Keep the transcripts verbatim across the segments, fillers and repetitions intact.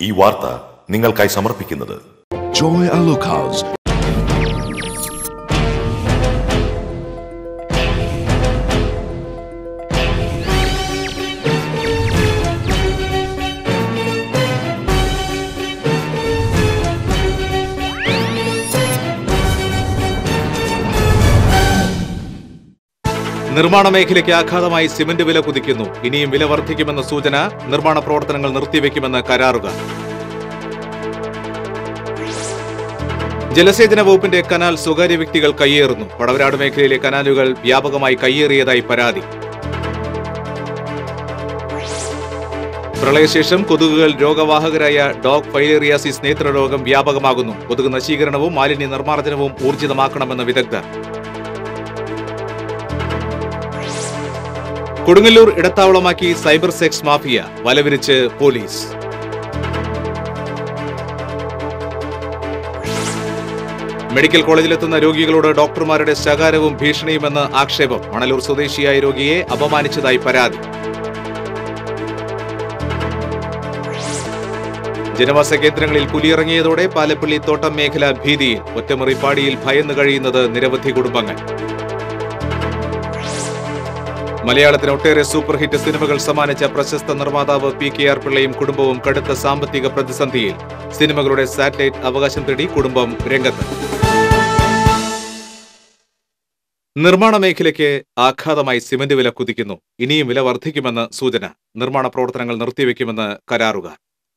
ഈ വാർത്ത നിങ്ങൾക്കായി സമർപ്പിക്കുന്നത് Joy Alucas. നിർമ്മാണ മേഖലയ്ക്ക് ആഘാതമായി സിമന്റ് വില കുതിക്കുന്നു. ഇനിയും വില വർദ്ധിക്കുമെന്ന സൂചന. നിർമ്മാണ പ്രവർത്തനങ്ങൾ നിർത്തിവെക്കുമെന്ന് കരാറുകാർ. ജലസേചന വകുപ്പിന്റെ കനാൽ സ്വകാര്യ വ്യക്തികൾ കയ്യേറുന്നു. പടവരാട് മേഖലയിലെ കനാലുകൾ വ്യാപകമായി കയ്യേറിയതായി പരാതി. പ്രളയശേഷം കൊതുകുകൾ രോഗവാഹകരായ ഡോഗ് ഫൈലേറിയാസിസ് നേത്രരോഗം വ്യാപകമാകുന്നു. കൊതുക് നശീകരണവും മാലിന്യ നിർമ്മാർജ്ജനവും ഊർജിതമാക്കണമെന്ന് വിദഗ്ധർ. കൊടുങ്ങല്ലൂർ ഇടത്താവളമാക്കി സൈബർ സെക്സ് മാഫിയ. വലവിരിച്ച് പോലീസ്. മെഡിക്കൽ കോളേജിലെത്തുന്ന രോഗികളോട് ഡോക്ടർമാരുടെ ശകാരവും ഭീഷണിയുമെന്ന് ആക്ഷേപം. മണലൂർ സ്വദേശിയായ രോഗിയെ അപമാനിച്ചതായി പരാതി. ജനവാസ കേന്ദ്രങ്ങളിൽ പുലിയിറങ്ങിയതോടെ പാലപ്പള്ളി തോട്ടം മേഖല ഭീതിയിൽ. ഒറ്റമുറിപ്പാടിയിൽ ഭയന്ന് കഴിയുന്നത് നിരവധി കുടുംബങ്ങൾ. മലയാളത്തിന് ഒട്ടേറെ സൂപ്പർ ഹിറ്റ് സിനിമകൾ സമ്മാനിച്ച പ്രശസ്ത നിർമ്മാതാവ് പി കെ ആർ പിള്ളയും കുടുംബവും കടുത്ത സാമ്പത്തിക പ്രതിസന്ധിയിൽ. സിനിമകളുടെ സാറ്റലൈറ്റ് അവകാശം തേടി കുടുംബം രംഗത്ത്. നിർമ്മാണ മേഖലയ്ക്ക് ആഘാതമായി സിമന്റ് വില കുതിക്കുന്നു. ഇനിയും വില വർദ്ധിക്കുമെന്ന് സൂചന. നിർമ്മാണ പ്രവർത്തനങ്ങൾ നിർത്തിവെക്കുമെന്ന് കരാറുകാർ.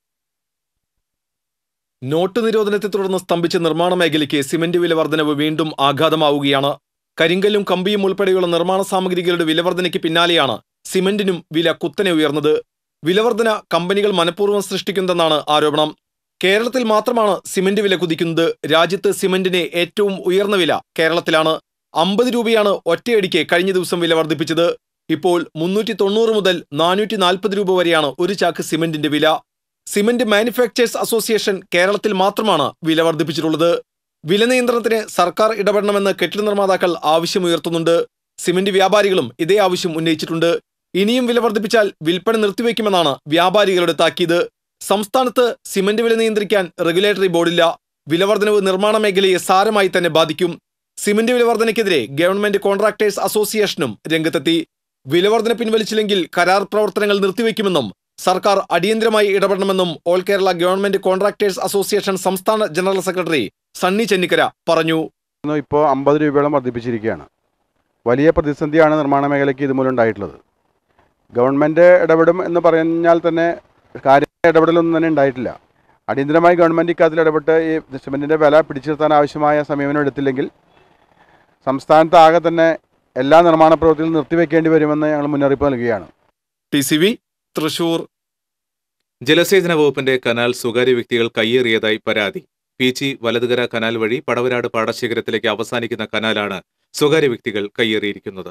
നോട്ട് നിരോധനത്തെ തുടർന്ന് സ്തംഭിച്ച നിർമ്മാണ മേഖലയ്ക്ക് സിമന്റ് വില വർധനവ് വീണ്ടും ആഘാതമാവുകയാണ്. കരിങ്കല്ലും കമ്പിയും ഉൾപ്പെടെയുള്ള നിർമ്മാണ സാമഗ്രികളുടെ വിലവർധനയ്ക്ക് പിന്നാലെയാണ് സിമന്റിനും വില കുത്തനെ ഉയർന്നത്. വിലവർധന കമ്പനികൾ മനഃപൂർവ്വം സൃഷ്ടിക്കുന്നതെന്നാണ് ആരോപണം. കേരളത്തിൽ മാത്രമാണ് സിമന്റ് വില കുതിക്കുന്നത്. രാജ്യത്ത് സിമന്റിന് ഏറ്റവും ഉയർന്ന വില കേരളത്തിലാണ്. അമ്പത് രൂപയാണ് ഒറ്റയടിക്ക് കഴിഞ്ഞ ദിവസം വില വർദ്ധിപ്പിച്ചത്. ഇപ്പോൾ മുന്നൂറ്റി തൊണ്ണൂറ് മുതൽ നാനൂറ്റി നാൽപ്പത് രൂപ വരെയാണ് ഒരു ചാക്ക് സിമന്റിന്റെ വില. സിമന്റ് മാനുഫാക്ചേഴ്സ് അസോസിയേഷൻ കേരളത്തിൽ മാത്രമാണ് വില വർദ്ധിപ്പിച്ചിട്ടുള്ളത്. വില നിയന്ത്രണത്തിന് സർക്കാർ ഇടപെടണമെന്ന് കെട്ടിട നിർമ്മാതാക്കൾ ആവശ്യമുയർത്തുന്നുണ്ട്. സിമന്റ് വ്യാപാരികളും ഇതേ ആവശ്യം ഉന്നയിച്ചിട്ടുണ്ട്. ഇനിയും വില വർദ്ധിപ്പിച്ചാൽ വിൽപ്പന നിർത്തിവെക്കുമെന്നാണ് വ്യാപാരികളുടെ താക്കീത്. സംസ്ഥാനത്ത് സിമന്റ് വില നിയന്ത്രിക്കാൻ റെഗുലേറ്ററി ബോർഡില്ല. വിലവർധനവ് നിർമ്മാണ മേഖലയെ സാരമായി തന്നെ ബാധിക്കും. സിമന്റ് വിലവർധനയ്ക്കെതിരെ ഗവൺമെന്റ് കോൺട്രാക്ടേഴ്സ് അസോസിയേഷനും രംഗത്തെത്തി. വിലവർധന പിൻവലിച്ചില്ലെങ്കിൽ കരാർ പ്രവർത്തനങ്ങൾ നിർത്തിവെക്കുമെന്നും സർക്കാർ അടിയന്തരമായി ഇടപെടണമെന്നും all Kerala government contractors association സംസ്ഥാന ജനറൽ സെക്രട്ടറി സണ്ണി ചെന്നിക്കര പറഞ്ഞു. ഇപ്പോൾ അമ്പത് രൂപയോളം വർദ്ധിപ്പിച്ചിരിക്കുകയാണ്. വലിയ പ്രതിസന്ധിയാണ് നിർമ്മാണ മേഖലയ്ക്ക് ഇതുമൂലം ഉണ്ടായിട്ടുള്ളത്. ഗവൺമെൻറ് ഇടപെടും എന്ന് പറഞ്ഞാൽ തന്നെ കാര്യമായ ഇടപെടലൊന്നും തന്നെ ഉണ്ടായിട്ടില്ല. അടിയന്തരമായി ഗവൺമെൻറ് ഇക്കാര്യത്തിൽ ഇടപെട്ട് ഈ സിമൻറ്റിൻ്റെ വില പിടിച്ചു നിർത്താൻ ആവശ്യമായ സമീപനം എടുത്തില്ലെങ്കിൽ സംസ്ഥാനത്ത് ആകെ തന്നെ എല്ലാ നിർമ്മാണ പ്രവൃത്തികളും നിർത്തിവെക്കേണ്ടി വരുമെന്ന് ഞങ്ങൾ മുന്നറിയിപ്പ് നൽകുകയാണ്. T C V Thrissur. ജലസേചന വകുപ്പിന്റെ കനാൽ സ്വകാര്യ വ്യക്തികൾ കയ്യേറിയതായി പരാതി. പീച്ചി വലതുകര കനാൽ വഴി പടവരാട് പാടശേഖരത്തിലേക്ക് അവസാനിക്കുന്ന കനാലാണ് സ്വകാര്യ വ്യക്തികൾ കയ്യേറിയിരിക്കുന്നത്.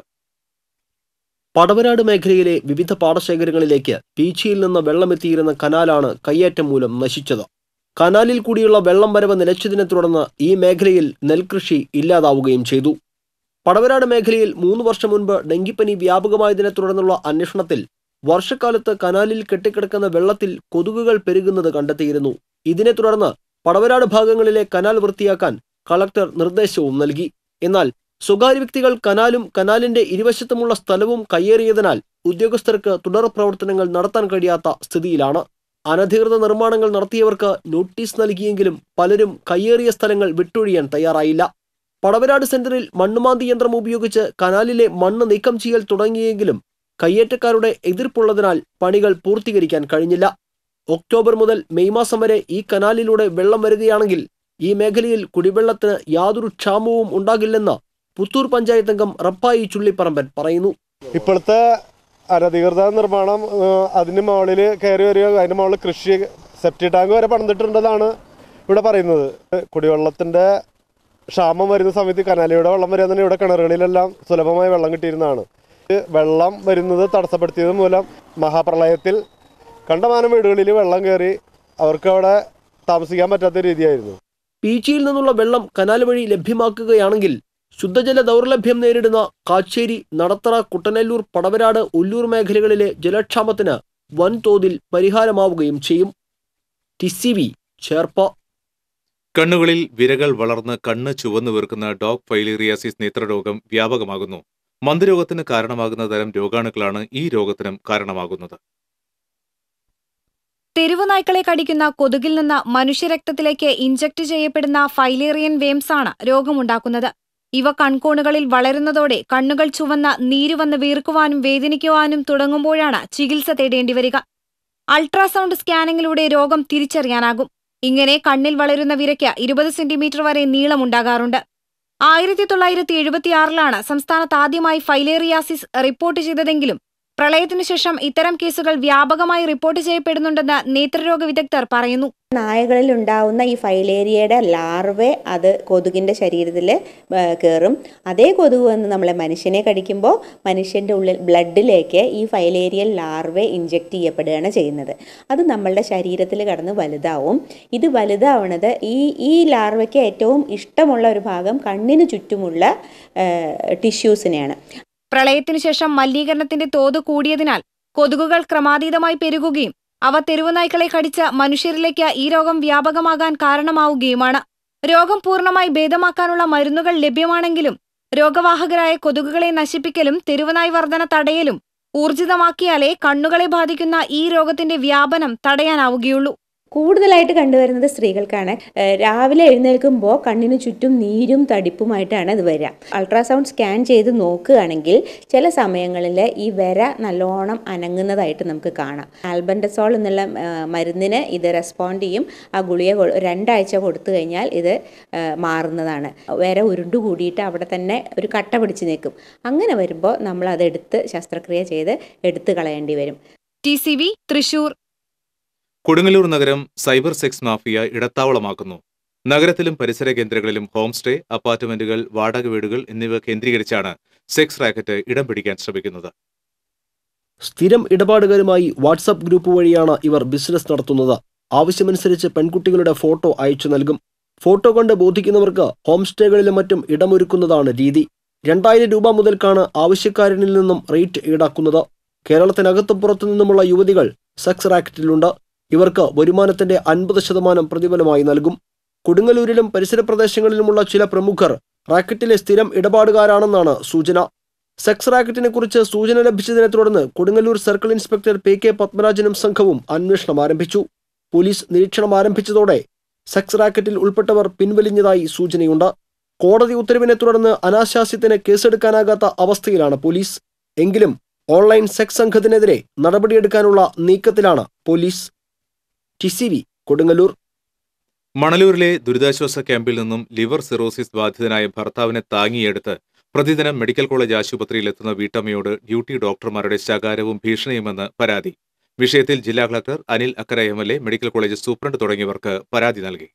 പടവരാട് മേഖലയിലെ വിവിധ പാടശേഖരങ്ങളിലേക്ക് പീച്ചിയിൽ നിന്ന് വെള്ളമെത്തിയിരുന്ന കനാലാണ് കയ്യേറ്റം മൂലം നശിച്ചത്. കനാലിൽ കൂടിയുള്ള വെള്ളം വരവ് നിലച്ചതിനെ തുടർന്ന് ഈ മേഖലയിൽ നെൽകൃഷി ഇല്ലാതാവുകയും ചെയ്തു. പടവരാട് മേഖലയിൽ മൂന്ന് വർഷം മുൻപ് ഡെങ്കിപ്പനി വ്യാപകമായതിനെ തുടർന്നുള്ള അന്വേഷണത്തിൽ വർഷക്കാലത്ത് കനാലിൽ കെട്ടിക്കിടക്കുന്ന വെള്ളത്തിൽ കൊതുകുകൾ പെരുകുന്നത് കണ്ടെത്തിയിരുന്നു. ഇതിനെ തുടർന്ന് പടവരാട് ഭാഗങ്ങളിലെ കനാൽ വൃത്തിയാക്കാൻ കളക്ടർ നിർദ്ദേശവും നൽകി. എന്നാൽ സ്വകാര്യ വ്യക്തികൾ കനാലും കനാലിന്റെ ഇരുവശത്തുമുള്ള സ്ഥലവും കയ്യേറിയതിനാൽ ഉദ്യോഗസ്ഥർക്ക് തുടർ പ്രവർത്തനങ്ങൾ നടത്താൻ കഴിയാത്ത സ്ഥിതിയിലാണ്. അനധികൃത നിർമ്മാണങ്ങൾ നടത്തിയവർക്ക് നോട്ടീസ് നൽകിയെങ്കിലും പലരും കയ്യേറിയ സ്ഥലങ്ങൾ വിട്ടൊഴിയാൻ തയ്യാറായില്ല. പടവരാട് സെന്ററിൽ മണ്ണുമാന്തി യന്ത്രം ഉപയോഗിച്ച് കനാലിലെ മണ്ണ് നീക്കം ചെയ്യൽ തുടങ്ങിയെങ്കിലും കയ്യേറ്റക്കാരുടെ എതിർപ്പുള്ളതിനാൽ പണികൾ പൂർത്തീകരിക്കാൻ കഴിഞ്ഞില്ല. ഒക്ടോബർ മുതൽ മെയ് മാസം വരെ ഈ കനാലിലൂടെ വെള്ളം വരികയാണെങ്കിൽ ഈ മേഖലയിൽ കുടിവെള്ളത്തിന് യാതൊരു ക്ഷാമവും ഉണ്ടാകില്ലെന്ന് പുത്തൂർ പഞ്ചായത്ത് അംഗം റപ്പായി ചുള്ളിപ്പറമ്പൻ പറയുന്നു. ഇപ്പോഴത്തെ അനധികൃത നിർമ്മാണം അതിന് മുകളിൽ കയറി വരിക, അതിൻ്റെ മുകളിൽ കൃഷി സെപ്റ്റി ടാങ്ക് വരെ പണിതിട്ടുണ്ടെന്നാണ് ഇവിടെ പറയുന്നത്. കുടിവെള്ളത്തിൻ്റെ ക്ഷാമം വരുന്ന സമയത്ത് കനാലിയുടെ വെള്ളം വരിക തന്നെ ഇവിടെ കിണറുകളിലെല്ലാം സുലഭമായി വെള്ളം കിട്ടിയിരുന്നതാണ്. വെള്ളം വരുന്നത് തടസ്സപ്പെടുത്തിയത് മൂലം മഹാപ്രളയത്തിൽ കണ്ടമാനം വീടുകളിൽ വെള്ളം കയറി അവർക്ക് അവിടെ താമസിക്കാൻ പറ്റാത്ത രീതിയായിരുന്നു. പീച്ചിയിൽ നിന്നുള്ള വെള്ളം കനാൽ വഴി ലഭ്യമാക്കുകയാണെങ്കിൽ ശുദ്ധജല ദൗർലഭ്യം നേരിടുന്ന കാച്ചേരി, നടത്തറ, കുട്ടനെല്ലൂർ, പടവരാട്, ഉല്ലൂർ മേഖലകളിലെ ജലക്ഷാമത്തിന് വൻതോതിൽ പരിഹാരമാവുകയും ചെയ്യും. T C V Cherpu. കണ്ണുകളിൽ വിരകൾ വളർന്ന് കണ്ണ് ചുവന്നു വീർക്കുന്ന ഡോഗ് ഫൈലേറിയാസിസ് നേത്രരോഗം വ്യാപകമാകുന്നു. മന്ദരോഗത്തിന് കാരണമാകുന്ന തരം രോഗാണുക്കളാണ് ഈ രോഗത്തിനും കാരണമാകുന്നത്. തെരുവുനായ്ക്കളെ കടിക്കുന്ന കൊതുകിൽ നിന്ന് മനുഷ്യരക്തത്തിലേക്ക് ഇഞ്ചക്ട് ചെയ്യപ്പെടുന്ന ഫൈലേറിയൻ വേംസാണ് രോഗമുണ്ടാക്കുന്നത്. ഇവ കൺകോണുകളിൽ വളരുന്നതോടെ കണ്ണുകൾ ചുവന്ന നീരുവന്ന് വീർക്കുവാനും വേദനിക്കുവാനും തുടങ്ങുമ്പോഴാണ് ചികിത്സ തേടേണ്ടിവരിക. അൾട്രാസൗണ്ട് സ്കാനിങ്ങിലൂടെ രോഗം തിരിച്ചറിയാനാകും. ഇങ്ങനെ കണ്ണിൽ വളരുന്ന വിരയ്ക്ക് ഇരുപത് സെന്റിമീറ്റർ വരെ നീളമുണ്ടാകാറുണ്ട്. ആയിരത്തി തൊള്ളായിരത്തി എഴുപത്തിയാറിലാണ് സംസ്ഥാനത്ത് ആദ്യമായി ഫൈലേറിയാസിസ് റിപ്പോർട്ട് ചെയ്തതെങ്കിലും പ്രളയത്തിനു ശേഷം ഇത്തരം കേസുകൾ വ്യാപകമായി റിപ്പോർട്ട് ചെയ്യപ്പെടുന്നുണ്ടെന്ന് നേത്രരോഗ വിദഗ്ധർ പറയുന്നു. നായകളിൽ ഉണ്ടാവുന്ന ഈ ഫൈലേറിയയുടെ ലാർവെ അത് കൊതുകിൻ്റെ ശരീരത്തിൽ കയറും. അതേ കൊതുക് വന്ന് നമ്മളെ മനുഷ്യനെ കടിക്കുമ്പോൾ മനുഷ്യൻ്റെ ഉള്ളിൽ ബ്ലഡിലേക്ക് ഈ ഫൈലേറിയൽ ലാർവെ ഇഞ്ചെക്ട് ചെയ്യപ്പെടുകയാണ് ചെയ്യുന്നത്. അത് നമ്മളുടെ ശരീരത്തിൽ കടന്ന് വലുതാവും. ഇത് വലുതാവുന്നത് ഈ ഈ ലാർവയ്ക്ക് ഏറ്റവും ഇഷ്ടമുള്ള ഒരു ഭാഗം കണ്ണിന് ചുറ്റുമുള്ള ടിഷ്യൂസിനെയാണ്. പ്രളയത്തിനു ശേഷം മലിനീകരണത്തിന്റെ തോത് കൂടിയതിനാൽ കൊതുകുകൾ ക്രമാതീതമായി പെരുകുകയും അവ തെരുവുനായ്ക്കളെ കടിച്ച് മനുഷ്യരിലേക്ക് ഈ രോഗം വ്യാപകമാകാൻ കാരണമാവുകയുമാണ്. രോഗം പൂർണ്ണമായി ഭേദമാക്കാനുള്ള മരുന്നുകൾ ലഭ്യമാണെങ്കിലും രോഗവാഹകരായ കൊതുകുകളെ നശിപ്പിക്കലും തെരുവുനായ് വർധന തടയലും ഊർജിതമാക്കിയാലേ കണ്ണുകളെ ബാധിക്കുന്ന ഈ രോഗത്തിന്റെ വ്യാപനം തടയാനാവുകയുള്ളൂ. കൂടുതലായിട്ട് കണ്ടുവരുന്നത് സ്ത്രീകൾക്കാണ്. രാവിലെ എഴുന്നേൽക്കുമ്പോൾ കണ്ണിന് ചുറ്റും നീരും തടിപ്പുമായിട്ടാണ് ഇത് വരിക. അൾട്രാസൗണ്ട് സ്കാൻ ചെയ്ത് നോക്കുകയാണെങ്കിൽ ചില സമയങ്ങളിൽ ഈ വര നല്ലോണം അനങ്ങുന്നതായിട്ട് നമുക്ക് കാണാം. ആൽബൻഡസോൾ എന്നുള്ള മരുന്നിന് ഇത് റെസ്പോണ്ട് ചെയ്യും. ആ ഗുളിക രണ്ടാഴ്ച കൊടുത്തു കഴിഞ്ഞാൽ ഇത് മാറുന്നതാണ്. വര ഉരുണ്ടു കൂടിയിട്ട് അവിടെ തന്നെ ഒരു കട്ട പിടിച്ച് നിൽക്കും. അങ്ങനെ വരുമ്പോൾ നമ്മൾ അതെടുത്ത് ശസ്ത്രക്രിയ ചെയ്ത് എടുത്തു കളയേണ്ടി വരും. T C V Thrissur. Kodungallur നഗരം സൈബർ സെക്സ് മാഫിയ ഇടത്താവളമാക്കുന്നു. നഗരത്തിലും പരിസര കേന്ദ്രങ്ങളിലും ഹോം സ്റ്റേ, അപ്പാർട്ട്മെന്റുകൾ, വാടക വീടുകൾ എന്നിവ കേന്ദ്രീകരിച്ചാണ് സെക്സ് റാക്കറ്റ് ഇടം പിടിക്കാൻ ശ്രമിക്കുന്നത്. സ്ഥിരം ഇടപാടുകാരുമായി വാട്സാപ്പ് ഗ്രൂപ്പ് വഴിയാണ് ഇവർ ബിസിനസ് നടത്തുന്നത്. ആവശ്യമനുസരിച്ച് പെൺകുട്ടികളുടെ ഫോട്ടോ അയച്ചു നൽകും. ഫോട്ടോ കണ്ട് ബോധിക്കുന്നവർക്ക് ഹോം സ്റ്റേകളിലും മറ്റും ഇടമൊരുക്കുന്നതാണ് രീതി. രണ്ടായിരം രൂപ മുതൽക്കാണ് ആവശ്യക്കാരനിൽ നിന്നും റേറ്റ് ഈടാക്കുന്നത്. കേരളത്തിനകത്തും പുറത്തു നിന്നുമുള്ള യുവതികൾ സെക്സ് റാക്കറ്റിലുണ്ട്. ഇവർക്ക് വരുമാനത്തിന്റെ അൻപത് ശതമാനം പ്രതിഫലമായി നൽകും. കൊടുങ്ങല്ലൂരിലും പരിസര പ്രദേശങ്ങളിലുമുള്ള ചില പ്രമുഖർ റാക്കറ്റിലെ സ്ഥിരം ഇടപാടുകാരാണെന്നാണ് സൂചന. സെക്സ് റാക്കറ്റിനെ കുറിച്ച് സൂചന ലഭിച്ചതിനെ തുടർന്ന് Kodungallur circle inspector P K പത്മരാജനും സംഘവും അന്വേഷണം ആരംഭിച്ചു. പോലീസ് നിരീക്ഷണം ആരംഭിച്ചതോടെ സെക്സ് റാക്കറ്റിൽ ഉൾപ്പെട്ടവർ പിൻവലിഞ്ഞതായി സൂചനയുണ്ട്. കോടതി ഉത്തരവിനെ തുടർന്ന് അനാശാസ്യത്തിന് കേസെടുക്കാനാകാത്ത അവസ്ഥയിലാണ് പോലീസ്. എങ്കിലും ഓൺലൈൻ സെക്സ് സംഘത്തിനെതിരെ നടപടിയെടുക്കാനുള്ള നീക്കത്തിലാണ് police. T C V Kodungallur. മണലൂരിലെ ദുരിതാശ്വാസ ക്യാമ്പിൽ നിന്നും ലിവർ സിറോസിസ് ബാധിതനായ ഭർത്താവിനെ താങ്ങിയെടുത്ത് പ്രതിദിനം മെഡിക്കൽ കോളേജ് ആശുപത്രിയിലെത്തുന്ന വീട്ടമ്മയോട് ഡ്യൂട്ടി ഡോക്ടർമാരുടെ ശകാരവും ഭീഷണിയുമെന്ന് പരാതി. വിഷയത്തിൽ ജില്ലാ collector Anil Akkara M L A, medical college superintendent തുടങ്ങിയവർക്ക് പരാതി നൽകി.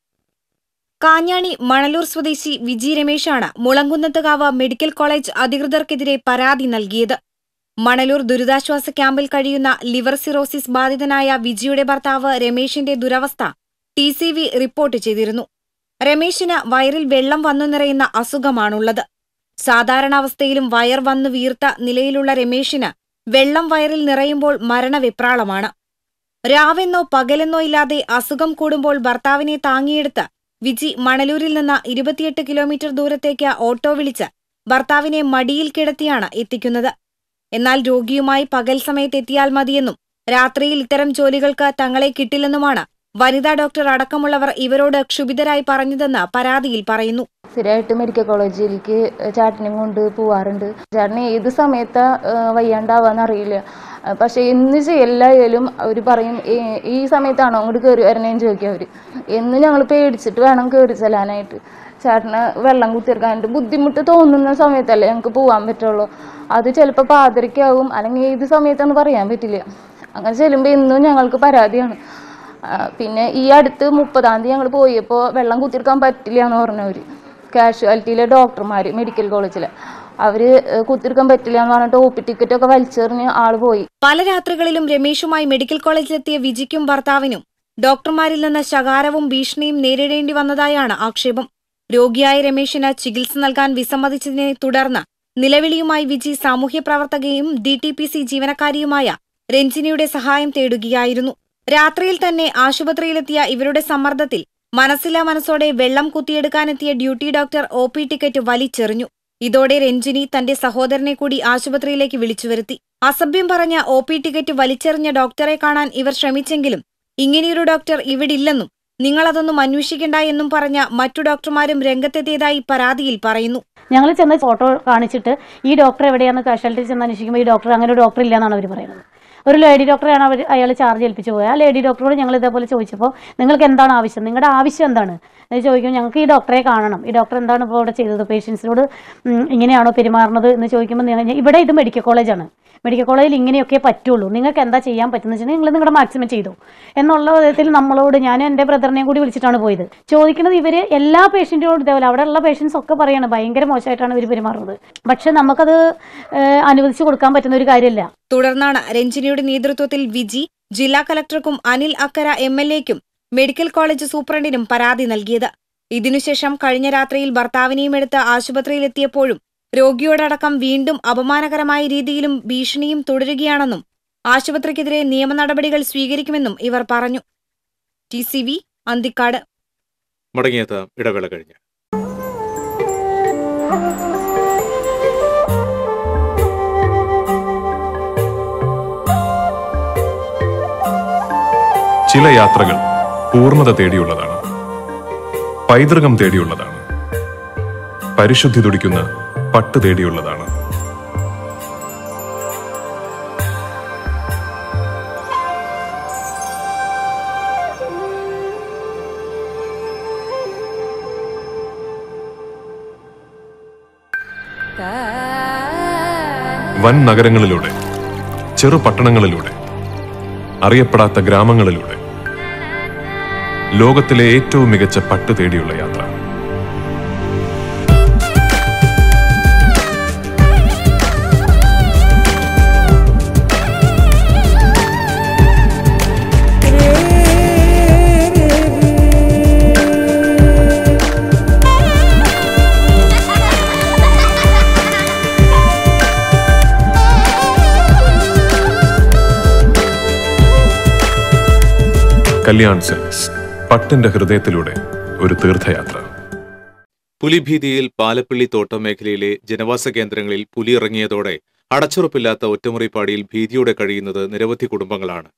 കാഞ്ഞാണി മണലൂർ സ്വദേശി വിജി രമേശാണ് മുളങ്കുന്നത്തുകാവ് മെഡിക്കൽ കോളേജ് അധികൃതർക്കെതിരെ പരാതി നൽകിയത്. മണലൂർ ദുരിതാശ്വാസ ക്യാമ്പിൽ കഴിയുന്ന ലിവർ സിറോസിസ് ബാധിതനായ വിജിയുടെ ഭർത്താവ് രമേശിന്റെ ദുരവസ്ഥ ടി സി വി റിപ്പോർട്ട് ചെയ്തിരുന്നു. രമേശിന് വയറിൽ വെള്ളം വന്നു നിറയുന്ന അസുഖമാണുള്ളത്. സാധാരണ അവസ്ഥയിലും വയർ വന്നു വീർത്ത നിലയിലുള്ള രമേശിന് വെള്ളം വയറിൽ നിറയുമ്പോൾ മരണവിപ്രാളമാണ്. രാവെന്നോ പകലെന്നോ ഇല്ലാതെ അസുഖം കൂടുമ്പോൾ ഭർത്താവിനെ താങ്ങിയെടുത്ത് വിജി മണലൂരിൽ നിന്ന് ഇരുപത്തിയെട്ട് കിലോമീറ്റർ ദൂരത്തേക്ക് ഓട്ടോ വിളിച്ച് ഭർത്താവിനെ മടിയിൽ കിടത്തിയാണ് എത്തിക്കുന്നത്. എന്നാൽ രോഗിയുമായി പകൽ സമയത്ത് എത്തിയാൽ മതിയെന്നും രാത്രിയിൽ ഇത്തരം ജോലികൾക്ക് തങ്ങളെ കിട്ടില്ലെന്നുമാണ് വനിതാ ഡോക്ടർ അടക്കമുള്ളവർ ഇവരോട് ക്ഷുഭിതരായി പറഞ്ഞതെന്ന് പരാതിയിൽ പറയുന്നു. സ്ഥിരമായിട്ട് മെഡിക്കൽ കോളേജിലേക്ക് ചേട്ടനെയും കൊണ്ട് പോവാറുണ്ട്. ചേട്ടന് ഏത് സമയത്താ വയ്യാണ്ടാവാന്ന് അറിയില്ല. പക്ഷെ എന്ന് എല്ലായാലും അവർ പറയും ഈ സമയത്താണോ അങ്ങോട്ട് കയറി വരണേന്ന് ചോദിക്കും അവർ. എന്ന് ഞങ്ങൾ പേടിച്ചിട്ട് വേണം കയറി ചെല്ലാനായിട്ട്. ചേട്ടന് വെള്ളം കുത്തിയെടുക്കാനായിട്ട് ബുദ്ധിമുട്ട് തോന്നുന്ന സമയത്തല്ലേ ഞങ്ങൾക്ക് പോകാൻ പറ്റുള്ളൂ. അത് ചിലപ്പോൾ പാതിരയ്ക്കാവും, അല്ലെങ്കിൽ ഏത് സമയത്തെന്ന് പറയാൻ പറ്റില്ല. അങ്ങനെ ചെല്ലുമ്പോൾ എന്നും ഞങ്ങൾക്ക് പരാതിയാണ്. പിന്നെ ഈ അടുത്ത് മുപ്പതാം തീയതി ഞങ്ങൾ പോയപ്പോൾ വെള്ളം കുത്തിയെടുക്കാൻ പറ്റില്ല എന്ന് പറഞ്ഞവർ, കാഷ്വാലിറ്റിയിലെ ഡോക്ടർമാർ മെഡിക്കൽ കോളേജിൽ, അവർ കുത്തിയെടുക്കാൻ പറ്റില്ല എന്ന് പറഞ്ഞിട്ട് ഒ പി ടിക്കറ്റൊക്കെ വലിച്ചെറിഞ്ഞ് ആള് പോയി. പല രാത്രികളിലും രമേശുമായി മെഡിക്കൽ കോളേജിലെത്തിയ വിജിക്കും ഭർത്താവിനും ഡോക്ടർമാരിൽ നിന്ന് ശകാരവും ഭീഷണിയും നേരിടേണ്ടി വന്നതായാണ് ആക്ഷേപം. രോഗിയായ രമേശിന് ചികിത്സ നൽകാൻ വിസമ്മതിച്ചതിനെ തുടർന്ന് നിലവിളിയുമായി വിജി സാമൂഹ്യ പ്രവർത്തകയും ഡി ടി പി സി ജീവനക്കാരിയുമായ രഞ്ജിനിയുടെ സഹായം തേടുകയായിരുന്നു. രാത്രിയിൽ തന്നെ ആശുപത്രിയിലെത്തിയ ഇവരുടെ സമ്മർദ്ദത്തിൽ മനസ്സില്ലാ മനസ്സോടെ വെള്ളം കുത്തിയെടുക്കാനെത്തിയ duty doctor O P ticket വലിച്ചെറിഞ്ഞു. ഇതോടെ രഞ്ജിനി തന്റെ സഹോദരനെ കൂടി ആശുപത്രിയിലേക്ക് വിളിച്ചുവരുത്തി. അസഭ്യം പറഞ്ഞ ഒ പി ടിക്കറ്റ് വലിച്ചെറിഞ്ഞ ഡോക്ടറെ കാണാൻ ഇവർ ശ്രമിച്ചെങ്കിലും ഇങ്ങനെയൊരു ഡോക്ടർ ഇവിടില്ലെന്നും നിങ്ങളതൊന്നും അന്വേഷിക്കണ്ട എന്നും പറഞ്ഞ മറ്റു ഡോക്ടർമാരും രംഗത്തെത്തിയതായി പരാതിയിൽ പറയുന്നു. ഞങ്ങൾ ചെന്ന ഫോട്ടോ കാണിച്ചിട്ട് ഈ ഡോക്ടർ എവിടെയാണെന്ന് കാഷ്വാലിറ്റി ചെന്ന് അന്വേഷിക്കുമ്പോൾ ഈ ഡോക്ടർ അങ്ങനെ ഒരു ഡോക്ടർ ഇല്ല എന്നാണ് അവർ പറയുന്നത്. ഒരു ലേഡി ഡോക്ടറെയാണ് അവർ അയാൾ ചാർജ് ഏൽപ്പിച്ചു പോയത്. ആ ലേഡി ഡോക്ടറോട് ഞങ്ങൾ ഇതേപോലെ ചോദിച്ചപ്പോൾ നിങ്ങൾക്ക് എന്താണ് ആവശ്യം, നിങ്ങളുടെ ആവശ്യം എന്താണ് എന്ന് ചോദിക്കുമ്പോൾ ഞങ്ങൾക്ക് ഈ ഡോക്ടറെ കാണണം, ഈ ഡോക്ടർ എന്താണ് ഇപ്പോൾ ഇവിടെ ചെയ്തത്, പേഷ്യൻസിനോട് ഇങ്ങനെയാണോ പെരുമാറുന്നത് എന്ന് ചോദിക്കുമ്പോൾ ഇവിടെ ഇത് മെഡിക്കൽ കോളേജാണ്, മെഡിക്കൽ കോളേജിൽ ഇങ്ങനെയൊക്കെ പറ്റുള്ളൂ, നിങ്ങൾക്ക് എന്താ ചെയ്യാൻ പറ്റുന്നത് വെച്ചിട്ടുണ്ടെങ്കിൽ നിങ്ങൾ നിങ്ങളുടെ മാക്സിമം ചെയ്തു എന്നുള്ള വിധത്തിൽ നമ്മളോട് ഞാനും എൻ്റെ ബ്രദറിനെയും കൂടി വിളിച്ചിട്ടാണ് പോയത്. ചോദിക്കുന്നത് ഇവർ എല്ലാ പേഷ്യൻറ്റിനോടും ഇതേപോലെ അവിടെയുള്ള പേഷ്യൻസ് ഒക്കെ പറയാണ് ഭയങ്കര മോശമായിട്ടാണ് ഇവർ പെരുമാറുന്നത്. പക്ഷെ നമുക്കത് അനുവദിച്ചു കൊടുക്കാൻ പറ്റുന്ന ഒരു കാര്യമല്ല. തുടർന്നാണ് രഞ്ജിനിയുടെ നേതൃത്വത്തിൽ വിജി ജില്ലാ കലക്ടർക്കും അനിൽ അക്കര എം എൽ എക്കും മെഡിക്കൽ കോളേജ് സൂപ്രണ്ടിനും പരാതി നൽകിയത്. ഇതിനുശേഷം കഴിഞ്ഞ രാത്രിയിൽ ഭർത്താവിനെയും എടുത്ത് ആശുപത്രിയിലെത്തിയപ്പോഴും രോഗിയോടടക്കം വീണ്ടും അപമാനകരമായ രീതിയിലും ഭീഷണിയും തുടരുകയാണെന്നും ആശുപത്രിക്കെതിരെ നിയമ നടപടികൾ സ്വീകരിക്കുമെന്നും ഇവർ പറഞ്ഞു. T C V Anthikad. മടങ്ങിയെത്താം ഇടവേള കഴിഞ്ഞ്. ചില യാത്രകൾ പൂർണ്ണത തേടിയുള്ളതാണ്, പൈതൃകം തേടിയുള്ളതാണ്, പരിശുദ്ധി തുടിക്കുന്ന പട്ട് തേടിയുള്ളതാണ്. വൻ നഗരങ്ങളിലൂടെ, ചെറു പട്ടണങ്ങളിലൂടെ, അറിയപ്പെടാത്ത ഗ്രാമങ്ങളിലൂടെ ലോകത്തിലെ ഏറ്റവും മികച്ച പട്ട് തേടിയുള്ള യാത്ര. കല്യാൺ സിൽക്സ്, പട്ടിന്റെ ഹൃദയത്തിലൂടെ ഒരു തീർത്ഥയാത്ര. പുലിഭീതിയിൽ പാലപ്പള്ളി തോട്ടം മേഖലയിലെ ജനവാസ കേന്ദ്രങ്ങളിൽ പുലി ഇറങ്ങിയതോടെ അടച്ചുറപ്പില്ലാത്ത ഒറ്റമുറിപ്പാടിയിൽ ഭീതിയോടെ കഴിയുന്നത് നിരവധി കുടുംബങ്ങളാണ്.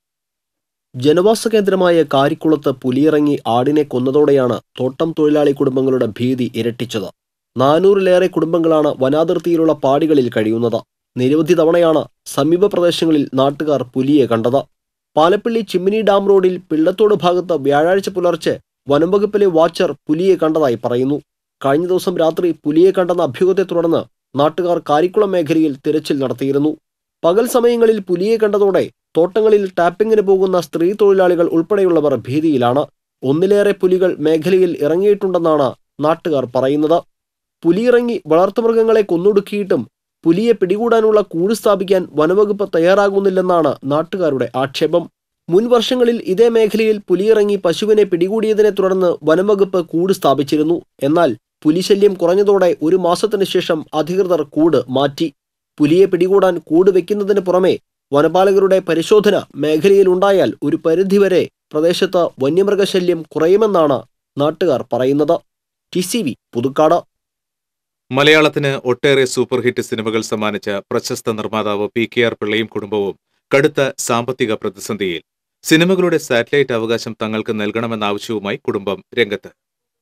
ജനവാസ കേന്ദ്രമായ കാരിക്കുളത്ത് പുലിയിറങ്ങി ആടിനെ കൊന്നതോടെയാണ് തോട്ടം തൊഴിലാളി കുടുംബങ്ങളുടെ ഭീതി ഇരട്ടിച്ചത്. നാനൂറിലേറെ കുടുംബങ്ങളാണ് വനാതിർത്തിയിലുള്ള പാടികളിൽ കഴിയുന്നത്. നിരവധി തവണയാണ് സമീപ പ്രദേശങ്ങളിൽ നാട്ടുകാർ പുലിയെ കണ്ടത്. പാലപ്പള്ളി ചിമ്മിനി ഡാം റോഡിൽ പിള്ളത്തോട് ഭാഗത്ത് വ്യാഴാഴ്ച പുലർച്ചെ വനംവകുപ്പിലെ വാച്ചർ പുലിയെ കണ്ടതായി പറയുന്നു. കഴിഞ്ഞ ദിവസം രാത്രി പുലിയെ കണ്ടെന്ന അഭ്യൂഹത്തെ തുടർന്ന് നാട്ടുകാർ കാരിക്കുളം മേഖലയിൽ തിരച്ചിൽ നടത്തിയിരുന്നു. പകൽ സമയങ്ങളിൽ പുലിയെ കണ്ടതോടെ തോട്ടങ്ങളിൽ ടാപ്പിങ്ങിന് പോകുന്ന സ്ത്രീ തൊഴിലാളികൾ ഉൾപ്പെടെയുള്ളവർ ഭീതിയിലാണ്. ഒന്നിലേറെ പുലികൾ മേഖലയിൽ ഇറങ്ങിയിട്ടുണ്ടെന്നാണ് നാട്ടുകാർ പറയുന്നത്. പുലിയിറങ്ങി വളർത്തുമൃഗങ്ങളെ കൊന്നൊടുക്കിയിട്ടും പുലിയെ പിടികൂടാനുള്ള കൂട് സ്ഥാപിക്കാൻ വനവകുപ്പ് തയ്യാറാകുന്നില്ലെന്നാണ് നാട്ടുകാരുടെ ആക്ഷേപം. മുൻ വർഷങ്ങളിൽ ഇതേ മേഖലയിൽ പുലിയിറങ്ങി പശുവിനെ പിടികൂടിയതിനെ തുടർന്ന് വനംവകുപ്പ് കൂട് സ്ഥാപിച്ചിരുന്നു. എന്നാൽ പുലിശല്യം കുറഞ്ഞതോടെ ഒരു മാസത്തിനു ശേഷം അധികൃതർ കൂട് മാറ്റി. പുലിയെ പിടികൂടാൻ കൂട് വെക്കുന്നതിന് പുറമെ വനപാലകരുടെ പരിശോധന മേഖലയിൽ ഉണ്ടായാൽ ഒരു പരിധിവരെ പ്രദേശത്ത് വന്യമൃഗശല്യം കുറയുമെന്നാണ് നാട്ടുകാർ പറയുന്നത്. T C V Puthukkad. മലയാളത്തിന് ഒട്ടേറെ സൂപ്പർ ഹിറ്റ് സിനിമകൾ സമ്മാനിച്ച പ്രശസ്ത നിർമ്മാതാവ് പി കെ ആർ പിള്ളയും കുടുംബവും കടുത്ത സാമ്പത്തിക പ്രതിസന്ധിയിൽ. സിനിമകളുടെ സാറ്റലൈറ്റ് അവകാശം തങ്ങൾക്ക് നൽകണമെന്ന ആവശ്യവുമായി കുടുംബം രംഗത്ത്.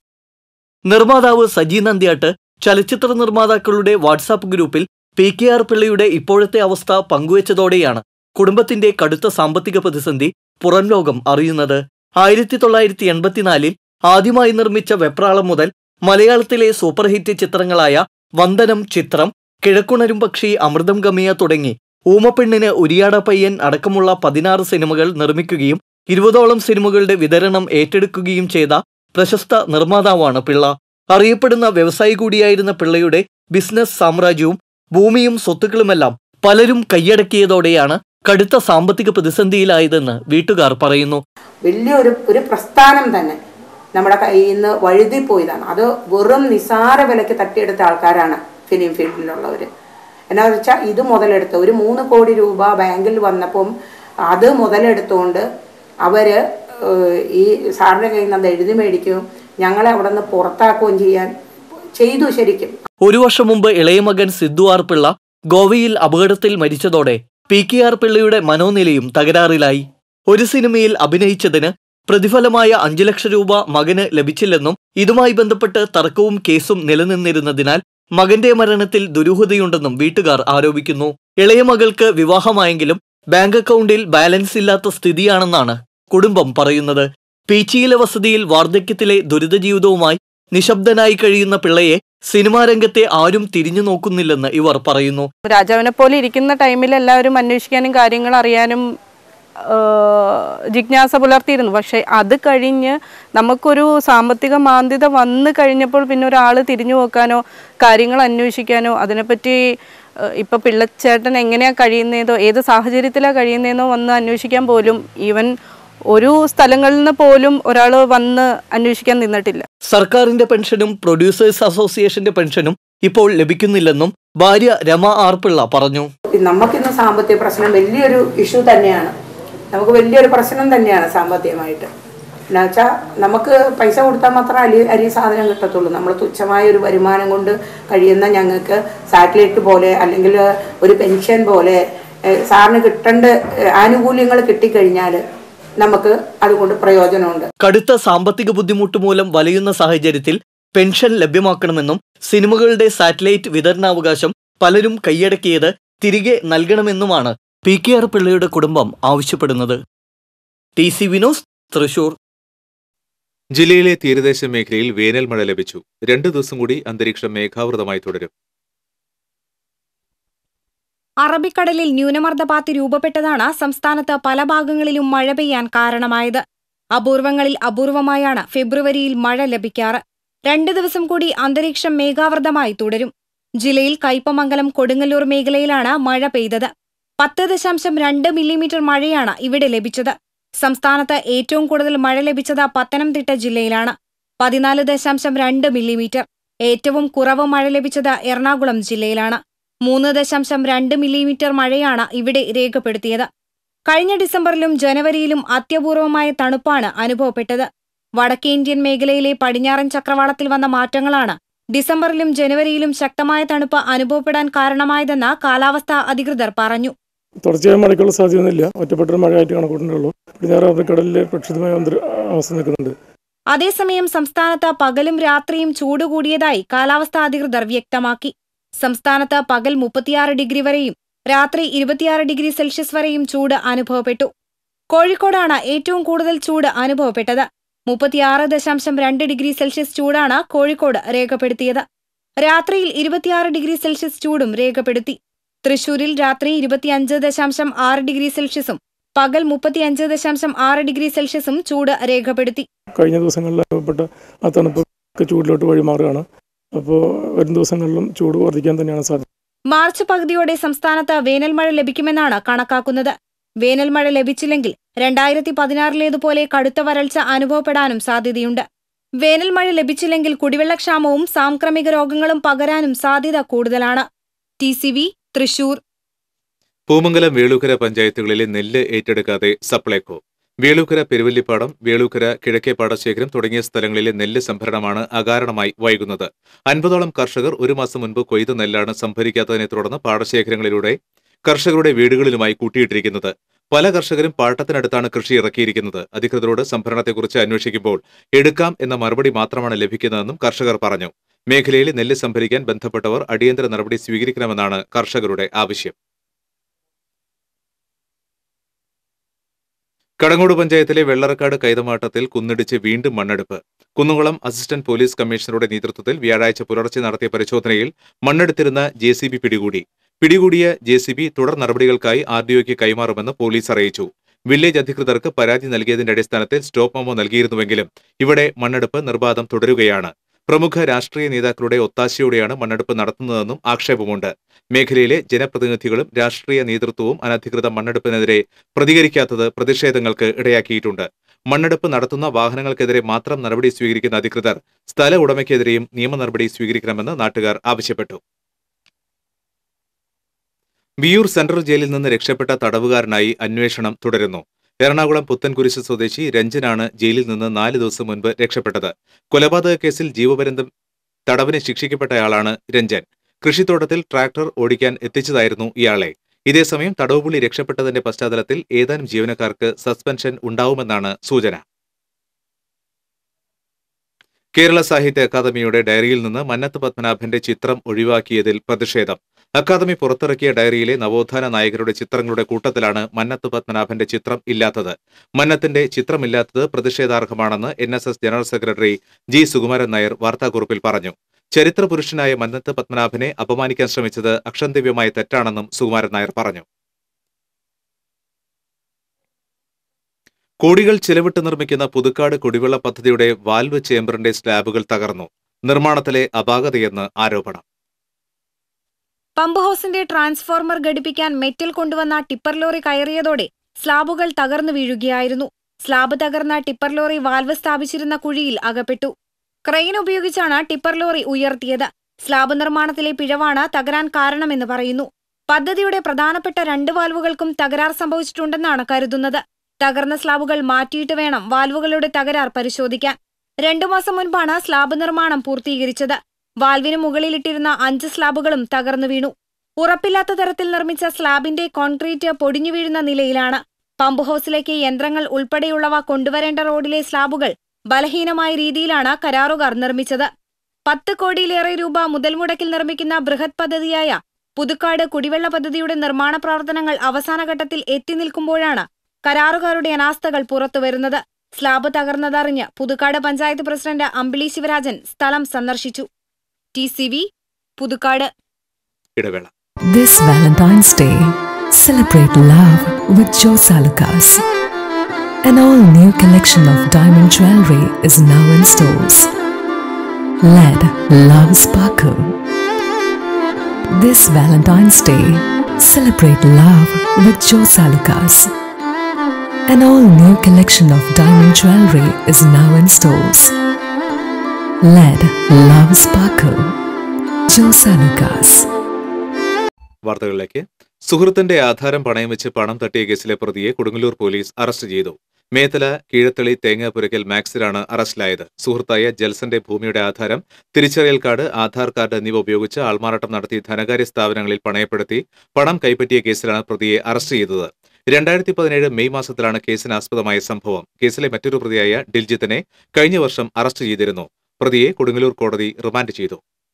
നിർമ്മാതാവ് സജി നന്ദ്യാട്ട് ചലച്ചിത്ര നിർമ്മാതാക്കളുടെ വാട്സാപ്പ് ഗ്രൂപ്പിൽ പി കെ ആർ പിള്ളയുടെ ഇപ്പോഴത്തെ അവസ്ഥ പങ്കുവച്ചതോടെയാണ് കുടുംബത്തിന്റെ കടുത്ത സാമ്പത്തിക പ്രതിസന്ധി പുറം ലോകം അറിയുന്നത്. ആയിരത്തി തൊള്ളായിരത്തി എൺപത്തിനാലിൽ ആദ്യമായി നിർമ്മിച്ച വെപ്രാളം മുതൽ മലയാളത്തിലെ സൂപ്പർ ഹിറ്റ് ചിത്രങ്ങളായ വന്ദനം, ചിത്രം, കിഴക്കുണരും പക്ഷി, അമൃതം ഗമിയ തുടങ്ങി ഊമപ്പെണ്ണിന് ഉരിയാട പയ്യൻ അടക്കമുള്ള പതിനാറ് സിനിമകൾ നിർമ്മിക്കുകയും ഇരുപതോളം സിനിമകളുടെ വിതരണം ഏറ്റെടുക്കുകയും ചെയ്ത പ്രശസ്ത നിർമ്മാതാവാണ് പിള്ള. അറിയപ്പെടുന്ന വ്യവസായി കൂടിയായിരുന്ന പിള്ളയുടെ ബിസിനസ് സാമ്രാജ്യവും ഭൂമിയും സ്വത്തുക്കളുമെല്ലാം പലരും കൈയടക്കിയതോടെയാണ് കടുത്ത സാമ്പത്തിക പ്രതിസന്ധിയിലായതെന്ന് വീട്ടുകാർ പറയുന്നു. വലിയൊരു ഒരു പ്രസ്ഥാനം തന്നെ നമ്മുടെ കയ്യിൽ നിന്ന് വഴുതിപ്പോയതാണ്. അത് വെറും നിസാര വിലയ്ക്ക് തട്ടിയെടുത്ത ആൾക്കാരാണ് ഫിലിം ഫീൽഡിലുള്ളവർ. എന്നാന്ന് വെച്ചാൽ ഇത് മുതലെടുത്ത് ഒരു മൂന്ന് കോടി രൂപ ബാങ്കിൽ വന്നപ്പം അത് മുതലെടുത്തുകൊണ്ട് അവർ ഈ സാറിൻ്റെ കയ്യിൽ നിന്ന് അത് എഴുതി മേടിക്കുകയും ഞങ്ങളെ അവിടെ നിന്ന് പുറത്താക്കുകയും ചെയ്യാൻ ചെയ്തു. ശരിക്കും ഒരു വർഷം മുമ്പ് ഇളയ മകൻ സിദ്ധു ആർ പിള്ള ഗോവയിൽ അപകടത്തിൽ മരിച്ചതോടെ പി കെ ആർ പിള്ളയുടെ മനോനിലയും തകരാറിലായി. ഒരു സിനിമയിൽ അഭിനയിച്ചതിന് പ്രതിഫലമായ അഞ്ചു ലക്ഷം രൂപ മകന് ലഭിച്ചില്ലെന്നും ഇതുമായി ബന്ധപ്പെട്ട് തർക്കവും കേസും നിലനിന്നിരുന്നതിനാൽ മകന്റെ മരണത്തിൽ ദുരൂഹതയുണ്ടെന്നും വീട്ടുകാർ ആരോപിക്കുന്നു. ഇളയ മകൾക്ക് വിവാഹമായെങ്കിലും ബാങ്ക് അക്കൗണ്ടിൽ ബാലൻസ് ഇല്ലാത്ത സ്ഥിതിയാണെന്നാണ് കുടുംബം പറയുന്നത്. പീച്ചിയിലെ വസതിയിൽ വാർദ്ധക്യത്തിലെ ദുരിത ജീവിതവുമായി നിശബ്ദനായി കഴിയുന്ന പിള്ളയെ സിനിമാ രംഗത്തെ ആരും തിരിഞ്ഞു നോക്കുന്നില്ലെന്ന് ഇവർ പറയുന്നു. രാജാവിനെ പോലെ ഇരിക്കുന്ന ടൈമിൽ എല്ലാവരും അന്വേഷിക്കാനും കാര്യങ്ങൾ അറിയാനും ജിജ്ഞാസ പുലർത്തിയിരുന്നു. പക്ഷേ അത് കഴിഞ്ഞ് നമുക്കൊരു സാമ്പത്തിക മാന്ദ്യത വന്നു കഴിഞ്ഞപ്പോൾ പിന്നെ ഒരാൾ തിരിഞ്ഞു നോക്കാനോ കാര്യങ്ങൾ അന്വേഷിക്കാനോ അതിനെപ്പറ്റി ഇപ്പോൾ പിള്ളച്ചേട്ടൻ എങ്ങനെയാണ് കഴിയുന്നതോ ഏത് സാഹചര്യത്തിലാണ് കഴിയുന്നതെന്നോ വന്ന് അന്വേഷിക്കാൻ പോലും ഈവൻ ഒരു സ്ഥലങ്ങളിൽ നിന്ന് പോലും ഒരാൾ വന്ന് അന്വേഷിക്കാൻ നിന്നിട്ടില്ല. സർക്കാരിന്റെ പെൻഷനും പ്രൊഡ്യൂസേഴ്സ് അസോസിയേഷന്റെ പെൻഷനും ഇപ്പോൾ ലഭിക്കുന്നില്ലെന്നും ഭാര്യ രമ ആർ പിള്ള പറഞ്ഞു. നമുക്കിന്ന് സാമ്പത്തിക പ്രശ്നം വലിയൊരു ഇഷ്യൂ തന്നെയാണ്. നമുക്ക് വലിയൊരു പ്രശ്നം തന്നെയാണ് സാമ്പത്തികമായിട്ട്. എന്നാ വെച്ചാൽ നമുക്ക് പൈസ കൊടുത്താൽ മാത്രമേ അരി അരി സാധനം കിട്ടത്തുള്ളൂ. നമ്മൾ തുച്ഛമായ ഒരു വരുമാനം കൊണ്ട് കഴിയുന്ന ഞങ്ങൾക്ക് സാറ്റലൈറ്റ് പോലെ അല്ലെങ്കിൽ ഒരു പെൻഷൻ പോലെ സാറിന് കിട്ടേണ്ട ആനുകൂല്യങ്ങൾ കിട്ടിക്കഴിഞ്ഞാൽ നമുക്ക് അതുകൊണ്ട് പ്രയോജനമുണ്ട്. കടുത്ത സാമ്പത്തിക ബുദ്ധിമുട്ട് മൂലം വലയുന്ന സാഹചര്യത്തിൽ പെൻഷൻ ലഭ്യമാക്കണമെന്നും സിനിമകളുടെ സാറ്റലൈറ്റ് വിതരണാവകാശം പലരും കൈയടക്കിയത് തിരികെ നൽകണമെന്നുമാണ് പി കെ ആർ പിള്ളയുടെ കുടുംബം ആവശ്യപ്പെടുന്നത്. T C V news, Thrissur. ജില്ലയിലെ തീരദേശ മേഖലയിൽ വേനൽ മഴ ലഭിച്ചു. രണ്ടു ദിവസം കൂടി അന്തരീക്ഷം മേഘാവൃതമായി തുടരും. അറബിക്കടലിൽ ന്യൂനമർദ്ദപാത്തി രൂപപ്പെട്ടതാണ് സംസ്ഥാനത്ത് പല ഭാഗങ്ങളിലും മഴ പെയ്യാൻ കാരണമായത്. അപൂർവങ്ങളിൽ അപൂർവമായാണ് ഫെബ്രുവരിയിൽ മഴ ലഭിക്കാറ്. രണ്ട് ദിവസം കൂടി അന്തരീക്ഷം മേഘാവൃതമായി തുടരും. ജില്ലയിൽ കയ്പമംഗലം, കൊടുങ്ങല്ലൂർ മേഖലയിലാണ് മഴ പെയ്തത്. പത്ത് ദശാംശം രണ്ട് മില്ലിമീറ്റർ മഴയാണ് ഇവിടെ ലഭിച്ചത്. സംസ്ഥാനത്ത് ഏറ്റവും കൂടുതൽ മഴ ലഭിച്ചത് പത്തനംതിട്ട ജില്ലയിലാണ്, പതിനാല് ദശാംശം രണ്ട് മില്ലിമീറ്റർ. ഏറ്റവും കുറവ് മഴ ലഭിച്ചത് എറണാകുളം ജില്ലയിലാണ്, മൂന്ന് ദശാംശം രണ്ട് മില്ലിമീറ്റർ മഴയാണ് ഇവിടെ രേഖപ്പെടുത്തിയത്. കഴിഞ്ഞ ഡിസംബറിലും ജനുവരിയിലും അത്യപൂർവമായ തണുപ്പാണ് അനുഭവപ്പെട്ടത്. വടക്കേ ഇന്ത്യൻ മേഖലയിലെ പടിഞ്ഞാറൻ ചക്രവാളത്തിൽ വന്ന മാറ്റങ്ങളാണ് ഡിസംബറിലും ജനുവരിയിലും ശക്തമായ തണുപ്പ് അനുഭവപ്പെടാൻ കാരണമായതെന്ന് കാലാവസ്ഥാ അധികൃതർ പറഞ്ഞു. തുടർച്ചയായ മഴയ്ക്കുള്ള സാധ്യതയൊന്നുമില്ല. ഒറ്റപ്പെട്ടൊരു മഴയായിട്ട് കണക്കൂട്ടുന്നുള്ളൂ. പടിഞ്ഞാറ് അറബിക്കടലിൽ പ്രക്ഷുബ്ധമായ അവസ്ഥ നിൽക്കുന്നുണ്ട്. അതേസമയം സംസ്ഥാനത്ത് പകലും രാത്രിയും ചൂട് കൂടിയതായി കാലാവസ്ഥാ അധികൃതർ വ്യക്തമാക്കി. സംസ്ഥാനത്ത് പകൽ മുപ്പത്തിയാറ് ഡിഗ്രി വരെയും രാത്രി ഇരുപത്തിയാറ് ഡിഗ്രി സെൽഷ്യസ് വരെയും ചൂട് അനുഭവപ്പെട്ടു. കോഴിക്കോടാണ് ഏറ്റവും കൂടുതൽ ചൂട് അനുഭവപ്പെട്ടത്. മുപ്പത്തിയാറ് ദശാംശം രണ്ട് ഡിഗ്രി സെൽഷ്യസ് ചൂടാണ് കോഴിക്കോട് രേഖപ്പെടുത്തിയത്. രാത്രിയിൽ ഇരുപത്തിയാറ് ഡിഗ്രി സെൽഷ്യസ് ചൂടും രേഖപ്പെടുത്തി. തൃശൂരിൽ രാത്രി ഇരുപത്തിയഞ്ച് ദശാംശം ആറ് ഡിഗ്രി സെൽഷ്യസും പകൽ മുപ്പത്തിയഞ്ച് ദശാംശം ആറ് ഡിഗ്രി സെൽഷ്യസും ചൂട് രേഖപ്പെടുത്തി. കഴിഞ്ഞ ദിവസങ്ങളിൽ അനുഭവപ്പെട്ട ആ തണുപ്പ് ചൂടിലോട്ട് വഴിമാറുകയാണ്. അപ്പോൾ വരും ദിവസങ്ങളിലും ചൂട് വർദ്ധിക്കാൻ തന്നെയാണ് സാധ്യത. മാർച്ച് പകുതിയോടെ സംസ്ഥാനത്ത് വേനൽമഴ ലഭിക്കുമെന്നാണ് കണക്കാക്കുന്നത്. വേനൽമഴ ലഭിച്ചില്ലെങ്കിൽ രണ്ടായിരത്തി പതിനാറിലേതുപോലെ കടുത്ത വരൾച്ച അനുഭവപ്പെടാനും സാധ്യതയുണ്ട്. വേനൽമഴ ലഭിച്ചില്ലെങ്കിൽ കുടിവെള്ളക്ഷാമവും സാംക്രമിക രോഗങ്ങളും പകരാനും സാധ്യത കൂടുതലാണ്. T C V, Thrissur. Poomangalam, Velookkara പഞ്ചായത്തുകളിലെ നെല്ല് ഏറ്റെടുക്കാതെ സപ്ലൈകോ. വേളൂക്കര, പെരുവല്ലിപ്പാടം, വേളൂക്കര, കിഴക്കേ പാടശേഖരം തുടങ്ങിയ സ്ഥലങ്ങളിലെ നെല്ല് സംഭരണമാണ് അകാരണമായി വൈകുന്നത്. അൻപതോളം കർഷകർ ഒരു മാസം മുൻപ് കൊയ്ത നെല്ലാണ് സംഭരിക്കാത്തതിനെ തുടർന്ന് പാടശേഖരങ്ങളിലൂടെ കർഷകരുടെ വീടുകളിലുമായി കൂട്ടിയിട്ടിരിക്കുന്നത്. പല കർഷകരും പാട്ടത്തിനടുത്താണ് കൃഷി ഇറക്കിയിരിക്കുന്നത്. അധികൃതരോട് സംഭരണത്തെക്കുറിച്ച് അന്വേഷിക്കുമ്പോൾ എടുക്കാം എന്ന മറുപടി മാത്രമാണ് ലഭിക്കുന്നതെന്നും കർഷകർ പറഞ്ഞു. മേഖലയിൽ നെല്ല് സംഭരിക്കാൻ ബന്ധപ്പെട്ടവർ അടിയന്തര നടപടി സ്വീകരിക്കണമെന്നാണ് കർഷകരുടെ ആവശ്യം. കടങ്ങോട് പഞ്ചായത്തിലെ വെള്ളറക്കാട് കൈതമാട്ടത്തിൽ കുന്നിടിച്ച് വീണ്ടും മണ്ണെടുപ്പ്. കുന്നുകുളം അസിസ്റ്റന്റ് പോലീസ് കമ്മീഷണറുടെ നേതൃത്വത്തിൽ വ്യാഴാഴ്ച പുലർച്ചെ നടത്തിയ പരിശോധനയിൽ മണ്ണെടുത്തിരുന്ന ജെ സി ബി പിടികൂടി. പിടികൂടിയ ജെ സി ബി തുടർ നടപടികൾക്കായി ആർ ഡി ഒയ്ക്ക് കൈമാറുമെന്ന് പോലീസ് അറിയിച്ചു. വില്ലേജ് അധികൃതർക്ക് പരാതി നൽകിയതിന്റെ അടിസ്ഥാനത്തിൽ സ്റ്റോപ്പ് മെമ്മോ നൽകിയിരുന്നുവെങ്കിലും ഇവിടെ മണ്ണെടുപ്പ് നിർബാധം തുടരുകയാണ്. പ്രമുഖ രാഷ്ട്രീയ നേതാക്കളുടെ ഒത്താശയോടെയാണ് മണ്ണെടുപ്പ് നടത്തുന്നതെന്നും ആക്ഷേപമുണ്ട്. മേഖലയിലെ ജനപ്രതിനിധികളും രാഷ്ട്രീയ നേതൃത്വവും അനധികൃത മണ്ണെടുപ്പിനെതിരെ പ്രതികരിക്കാത്തത് പ്രതിഷേധങ്ങൾക്ക് ഇടയാക്കിയിട്ടുണ്ട്. മണ്ണെടുപ്പ് നടത്തുന്ന വാഹനങ്ങൾക്കെതിരെ മാത്രം നടപടി സ്വീകരിക്കുന്ന അധികൃതർ സ്ഥല ഉടമയ്ക്കെതിരെയും നിയമ നടപടി സ്വീകരിക്കണമെന്ന് നാട്ടുകാർ ആവശ്യപ്പെട്ടു. വിയൂർ സെൻട്രൽ ജയിലിൽ നിന്ന് രക്ഷപ്പെട്ട തടവുകാരനായി അന്വേഷണം തുടരുന്നു. എറണാകുളം പുത്തൻകുരിശ് സ്വദേശി രഞ്ജനാണ് ജയിലിൽ നിന്ന് നാല് ദിവസം മുൻപ് രക്ഷപ്പെട്ടത്. കൊലപാതക കേസിൽ ജീവപര്യന്തം തടവിന് ശിക്ഷിക്കപ്പെട്ടയാളാണ് രഞ്ജൻ. കൃഷിത്തോട്ടത്തിൽ ട്രാക്ടർ ഓടിക്കാൻ എത്തിച്ചതായിരുന്നു ഇയാളെ. ഇതേസമയം തടവുപുള്ളി രക്ഷപ്പെട്ടതിന്റെ പശ്ചാത്തലത്തിൽ ഏതാനും ജീവനക്കാർക്ക് സസ്പെൻഷൻ ഉണ്ടാവുമെന്നാണ് സൂചന. കേരള സാഹിത്യ അക്കാദമിയുടെ ഡയറിയിൽ നിന്ന് മന്നത്ത് പത്മനാഭന്റെ ചിത്രം ഒഴിവാക്കിയതിൽ പ്രതിഷേധം. അക്കാദമി പുറത്തിറക്കിയ ഡയറിയിലെ നവോത്ഥാന നായകരുടെ ചിത്രങ്ങളുടെ കൂട്ടത്തിലാണ് മന്നത്ത് പത്മനാഭന്റെ ചിത്രം ഇല്ലാത്തത്. മന്നത്തിന്റെ ചിത്രമില്ലാത്തത് പ്രതിഷേധാർഹമാണെന്ന് N S S general secretary G Sukumaran Nair വാർത്താക്കുറിപ്പിൽ പറഞ്ഞു. ചരിത്ര പുരുഷനായ മന്നത്ത് പത്മനാഭനെ അപമാനിക്കാൻ ശ്രമിച്ചത് അക്ഷന്തവ്യമായ തെറ്റാണെന്നും സുകുമാരൻ നായർ പറഞ്ഞു. കോടികൾ ചെലവിട്ട് നിർമ്മിക്കുന്ന പുതുക്കാട് കുടിവെള്ള പദ്ധതിയുടെ വാൽവ് ചേംബറിന്റെ സ്ലാബുകൾ തകർന്നു. നിർമ്മാണത്തിലെ അപാകതയെന്ന് ആരോപണം. പമ്പ് ഹൌസിന്റെ ട്രാൻസ്ഫോർമർ ഘടിപ്പിക്കാൻ മെറ്റൽ കൊണ്ടുവന്ന ടിപ്പർ ലോറി കയറിയതോടെ സ്ലാബുകൾ തകർന്നു വീഴുകയായിരുന്നു. സ്ലാബ് തകർന്ന ടിപ്പർ ലോറി വാൽവ് സ്ഥാപിച്ചിരുന്ന കുഴിയിൽ അകപ്പെട്ടു. ക്രെയിൻ ഉപയോഗിച്ചാണ് ടിപ്പർ ലോറി ഉയർത്തിയത്. സ്ലാബ് നിർമ്മാണത്തിലെ പിഴവാണ് തകരാൻ കാരണമെന്ന് പറയുന്നു. പദ്ധതിയുടെ പ്രധാനപ്പെട്ട രണ്ട് വാൽവുകൾക്കും തകരാർ സംഭവിച്ചിട്ടുണ്ടെന്നാണ് കരുതുന്നത്. തകർന്ന സ്ലാബുകൾ മാറ്റിയിട്ട് വേണം വാൽവുകളുടെ തകരാർ പരിശോധിക്കാൻ. രണ്ടു മാസം മുൻപാണ് സ്ലാബ് നിർമ്മാണം പൂർത്തീകരിച്ചത്. വാൽവിന് മുകളിലിട്ടിരുന്ന അഞ്ച് സ്ലാബുകളും തകർന്നു വീണു. ഉറപ്പില്ലാത്ത തരത്തിൽ നിർമ്മിച്ച സ്ലാബിന്റെ കോൺക്രീറ്റ് പൊടിഞ്ഞു വീഴുന്ന നിലയിലാണ്. പമ്പ് ഹൌസിലേക്ക് യന്ത്രങ്ങൾ ഉൾപ്പെടെയുള്ളവ കൊണ്ടുവരേണ്ട റോഡിലെ സ്ലാബുകൾ ബലഹീനമായ രീതിയിലാണ് കരാറുകാർ നിർമ്മിച്ചത്. പത്ത് കോടിയിലേറെ രൂപ മുതൽ മുടക്കിൽ നിർമ്മിക്കുന്ന ബൃഹത് പദ്ധതിയായ പുതുക്കാട് കുടിവെള്ള പദ്ധതിയുടെ നിർമ്മാണ പ്രവർത്തനങ്ങൾ അവസാനഘട്ടത്തിൽ എത്തി നിൽക്കുമ്പോഴാണ് കരാറുകാരുടെ അനാസ്ഥകൾ പുറത്തുവരുന്നത്. സ്ലാബ് തകർന്നതറിഞ്ഞ് പുതുക്കാട് പഞ്ചായത്ത് പ്രസിഡന്റ് അമ്പിളി ശിവരാജൻ സ്ഥലം സന്ദർശിച്ചു. T C V Puthukkad. ഇടവേള. This Valentine's Day, celebrate love with Josa Lucas. An all-new collection of diamond jewelry is now in stores. Let love sparkle. This Valentine's Day, celebrate love with Josa Lucas. An all-new collection of diamond jewelry is now in stores. Let love sparkle. Josa Lucas. വാർത്തകളിലേക്ക്. സുഹൃത്തിന്റെ ആധാരം പണയം വെച്ച് പണം തട്ടിയ കേസിലെ പ്രതിയെ Kodungallur police arrest ചെയ്തു. മേത്തല കീഴത്തളി തേങ്ങാപുരയ്ക്കൽ മാക്സിലാണ് അറസ്റ്റിലായത്. സുഹൃത്തായ ജൽസന്റെ ഭൂമിയുടെ ആധാരം, തിരിച്ചറിയൽ കാർഡ്, ആധാർ കാർഡ് എന്നിവ ഉപയോഗിച്ച് ആൾമാറാട്ടം നടത്തി ധനകാര്യ സ്ഥാപനങ്ങളിൽ പണയപ്പെടുത്തി പണം കൈപ്പറ്റിയ കേസിലാണ് പ്രതിയെ അറസ്റ്റ് ചെയ്തത്. രണ്ടായിരത്തി പതിനേഴ് മെയ് മാസത്തിലാണ് കേസിനാസ്പദമായ സംഭവം. കേസിലെ മറ്റൊരു പ്രതിയായ ഡിൽജിത്തിനെ കഴിഞ്ഞ വർഷം അറസ്റ്റ് ചെയ്തിരുന്നു. പ്രതിയെ കൊടുങ്ങല്ലൂർ കോടതി റിമാൻഡ് ചെയ്തു.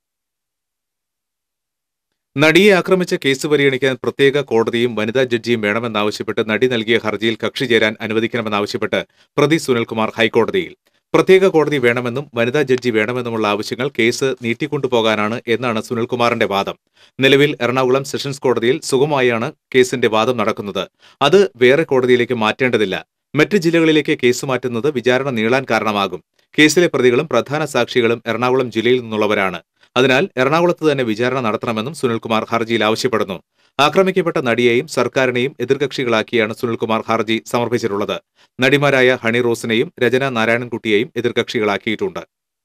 നടിയെ ആക്രമിച്ച കേസ് പരിഗണിക്കാൻ പ്രത്യേക കോടതിയും വനിതാ ജഡ്ജിയും വേണമെന്നാവശ്യപ്പെട്ട് നടി നൽകിയ ഹർജിയിൽ കക്ഷി ചേരാൻ അനുവദിക്കണമെന്നാവശ്യപ്പെട്ട് പ്രതി സുനിൽകുമാർ ഹൈക്കോടതിയിൽ. പ്രത്യേക കോടതി വേണമെന്നും വനിതാ ജഡ്ജി വേണമെന്നുമുള്ള ആവശ്യങ്ങൾ കേസ് നീട്ടിക്കൊണ്ടുപോകാനാണ് എന്നാണ് സുനിൽകുമാറിന്റെ വാദം. നിലവിൽ എറണാകുളം സെഷൻസ് കോടതിയിൽ സുഗമമായാണ് കേസിന്റെ വാദം നടക്കുന്നത്. അത് വേറെ കോടതിയിലേക്ക് മാറ്റേണ്ടതില്ല. മറ്റ് ജില്ലകളിലേക്ക് കേസ് മാറ്റുന്നത് വിചാരണ നീളാൻ കാരണമാകും. കേസിലെ പ്രതികളും പ്രധാന സാക്ഷികളും എറണാകുളം ജില്ലയിൽ നിന്നുള്ളവരാണ്. അതിനാൽ എറണാകുളത്ത് തന്നെ വിചാരണ നടത്തണമെന്നും സുനിൽകുമാർ ഹർജിയിൽ ആവശ്യപ്പെടുന്നു. ആക്രമിക്കപ്പെട്ട നടിയെയും സർക്കാരിനെയും എതിർകക്ഷികളാക്കിയാണ് സുനിൽകുമാർ ഹർജി സമർപ്പിച്ചിട്ടുള്ളത്. നടിമാരായ ഹണി റോസിനെയും രചന നാരായണൻകുട്ടിയെയും എതിർകക്ഷികളാക്കിയിട്ടുണ്ട്.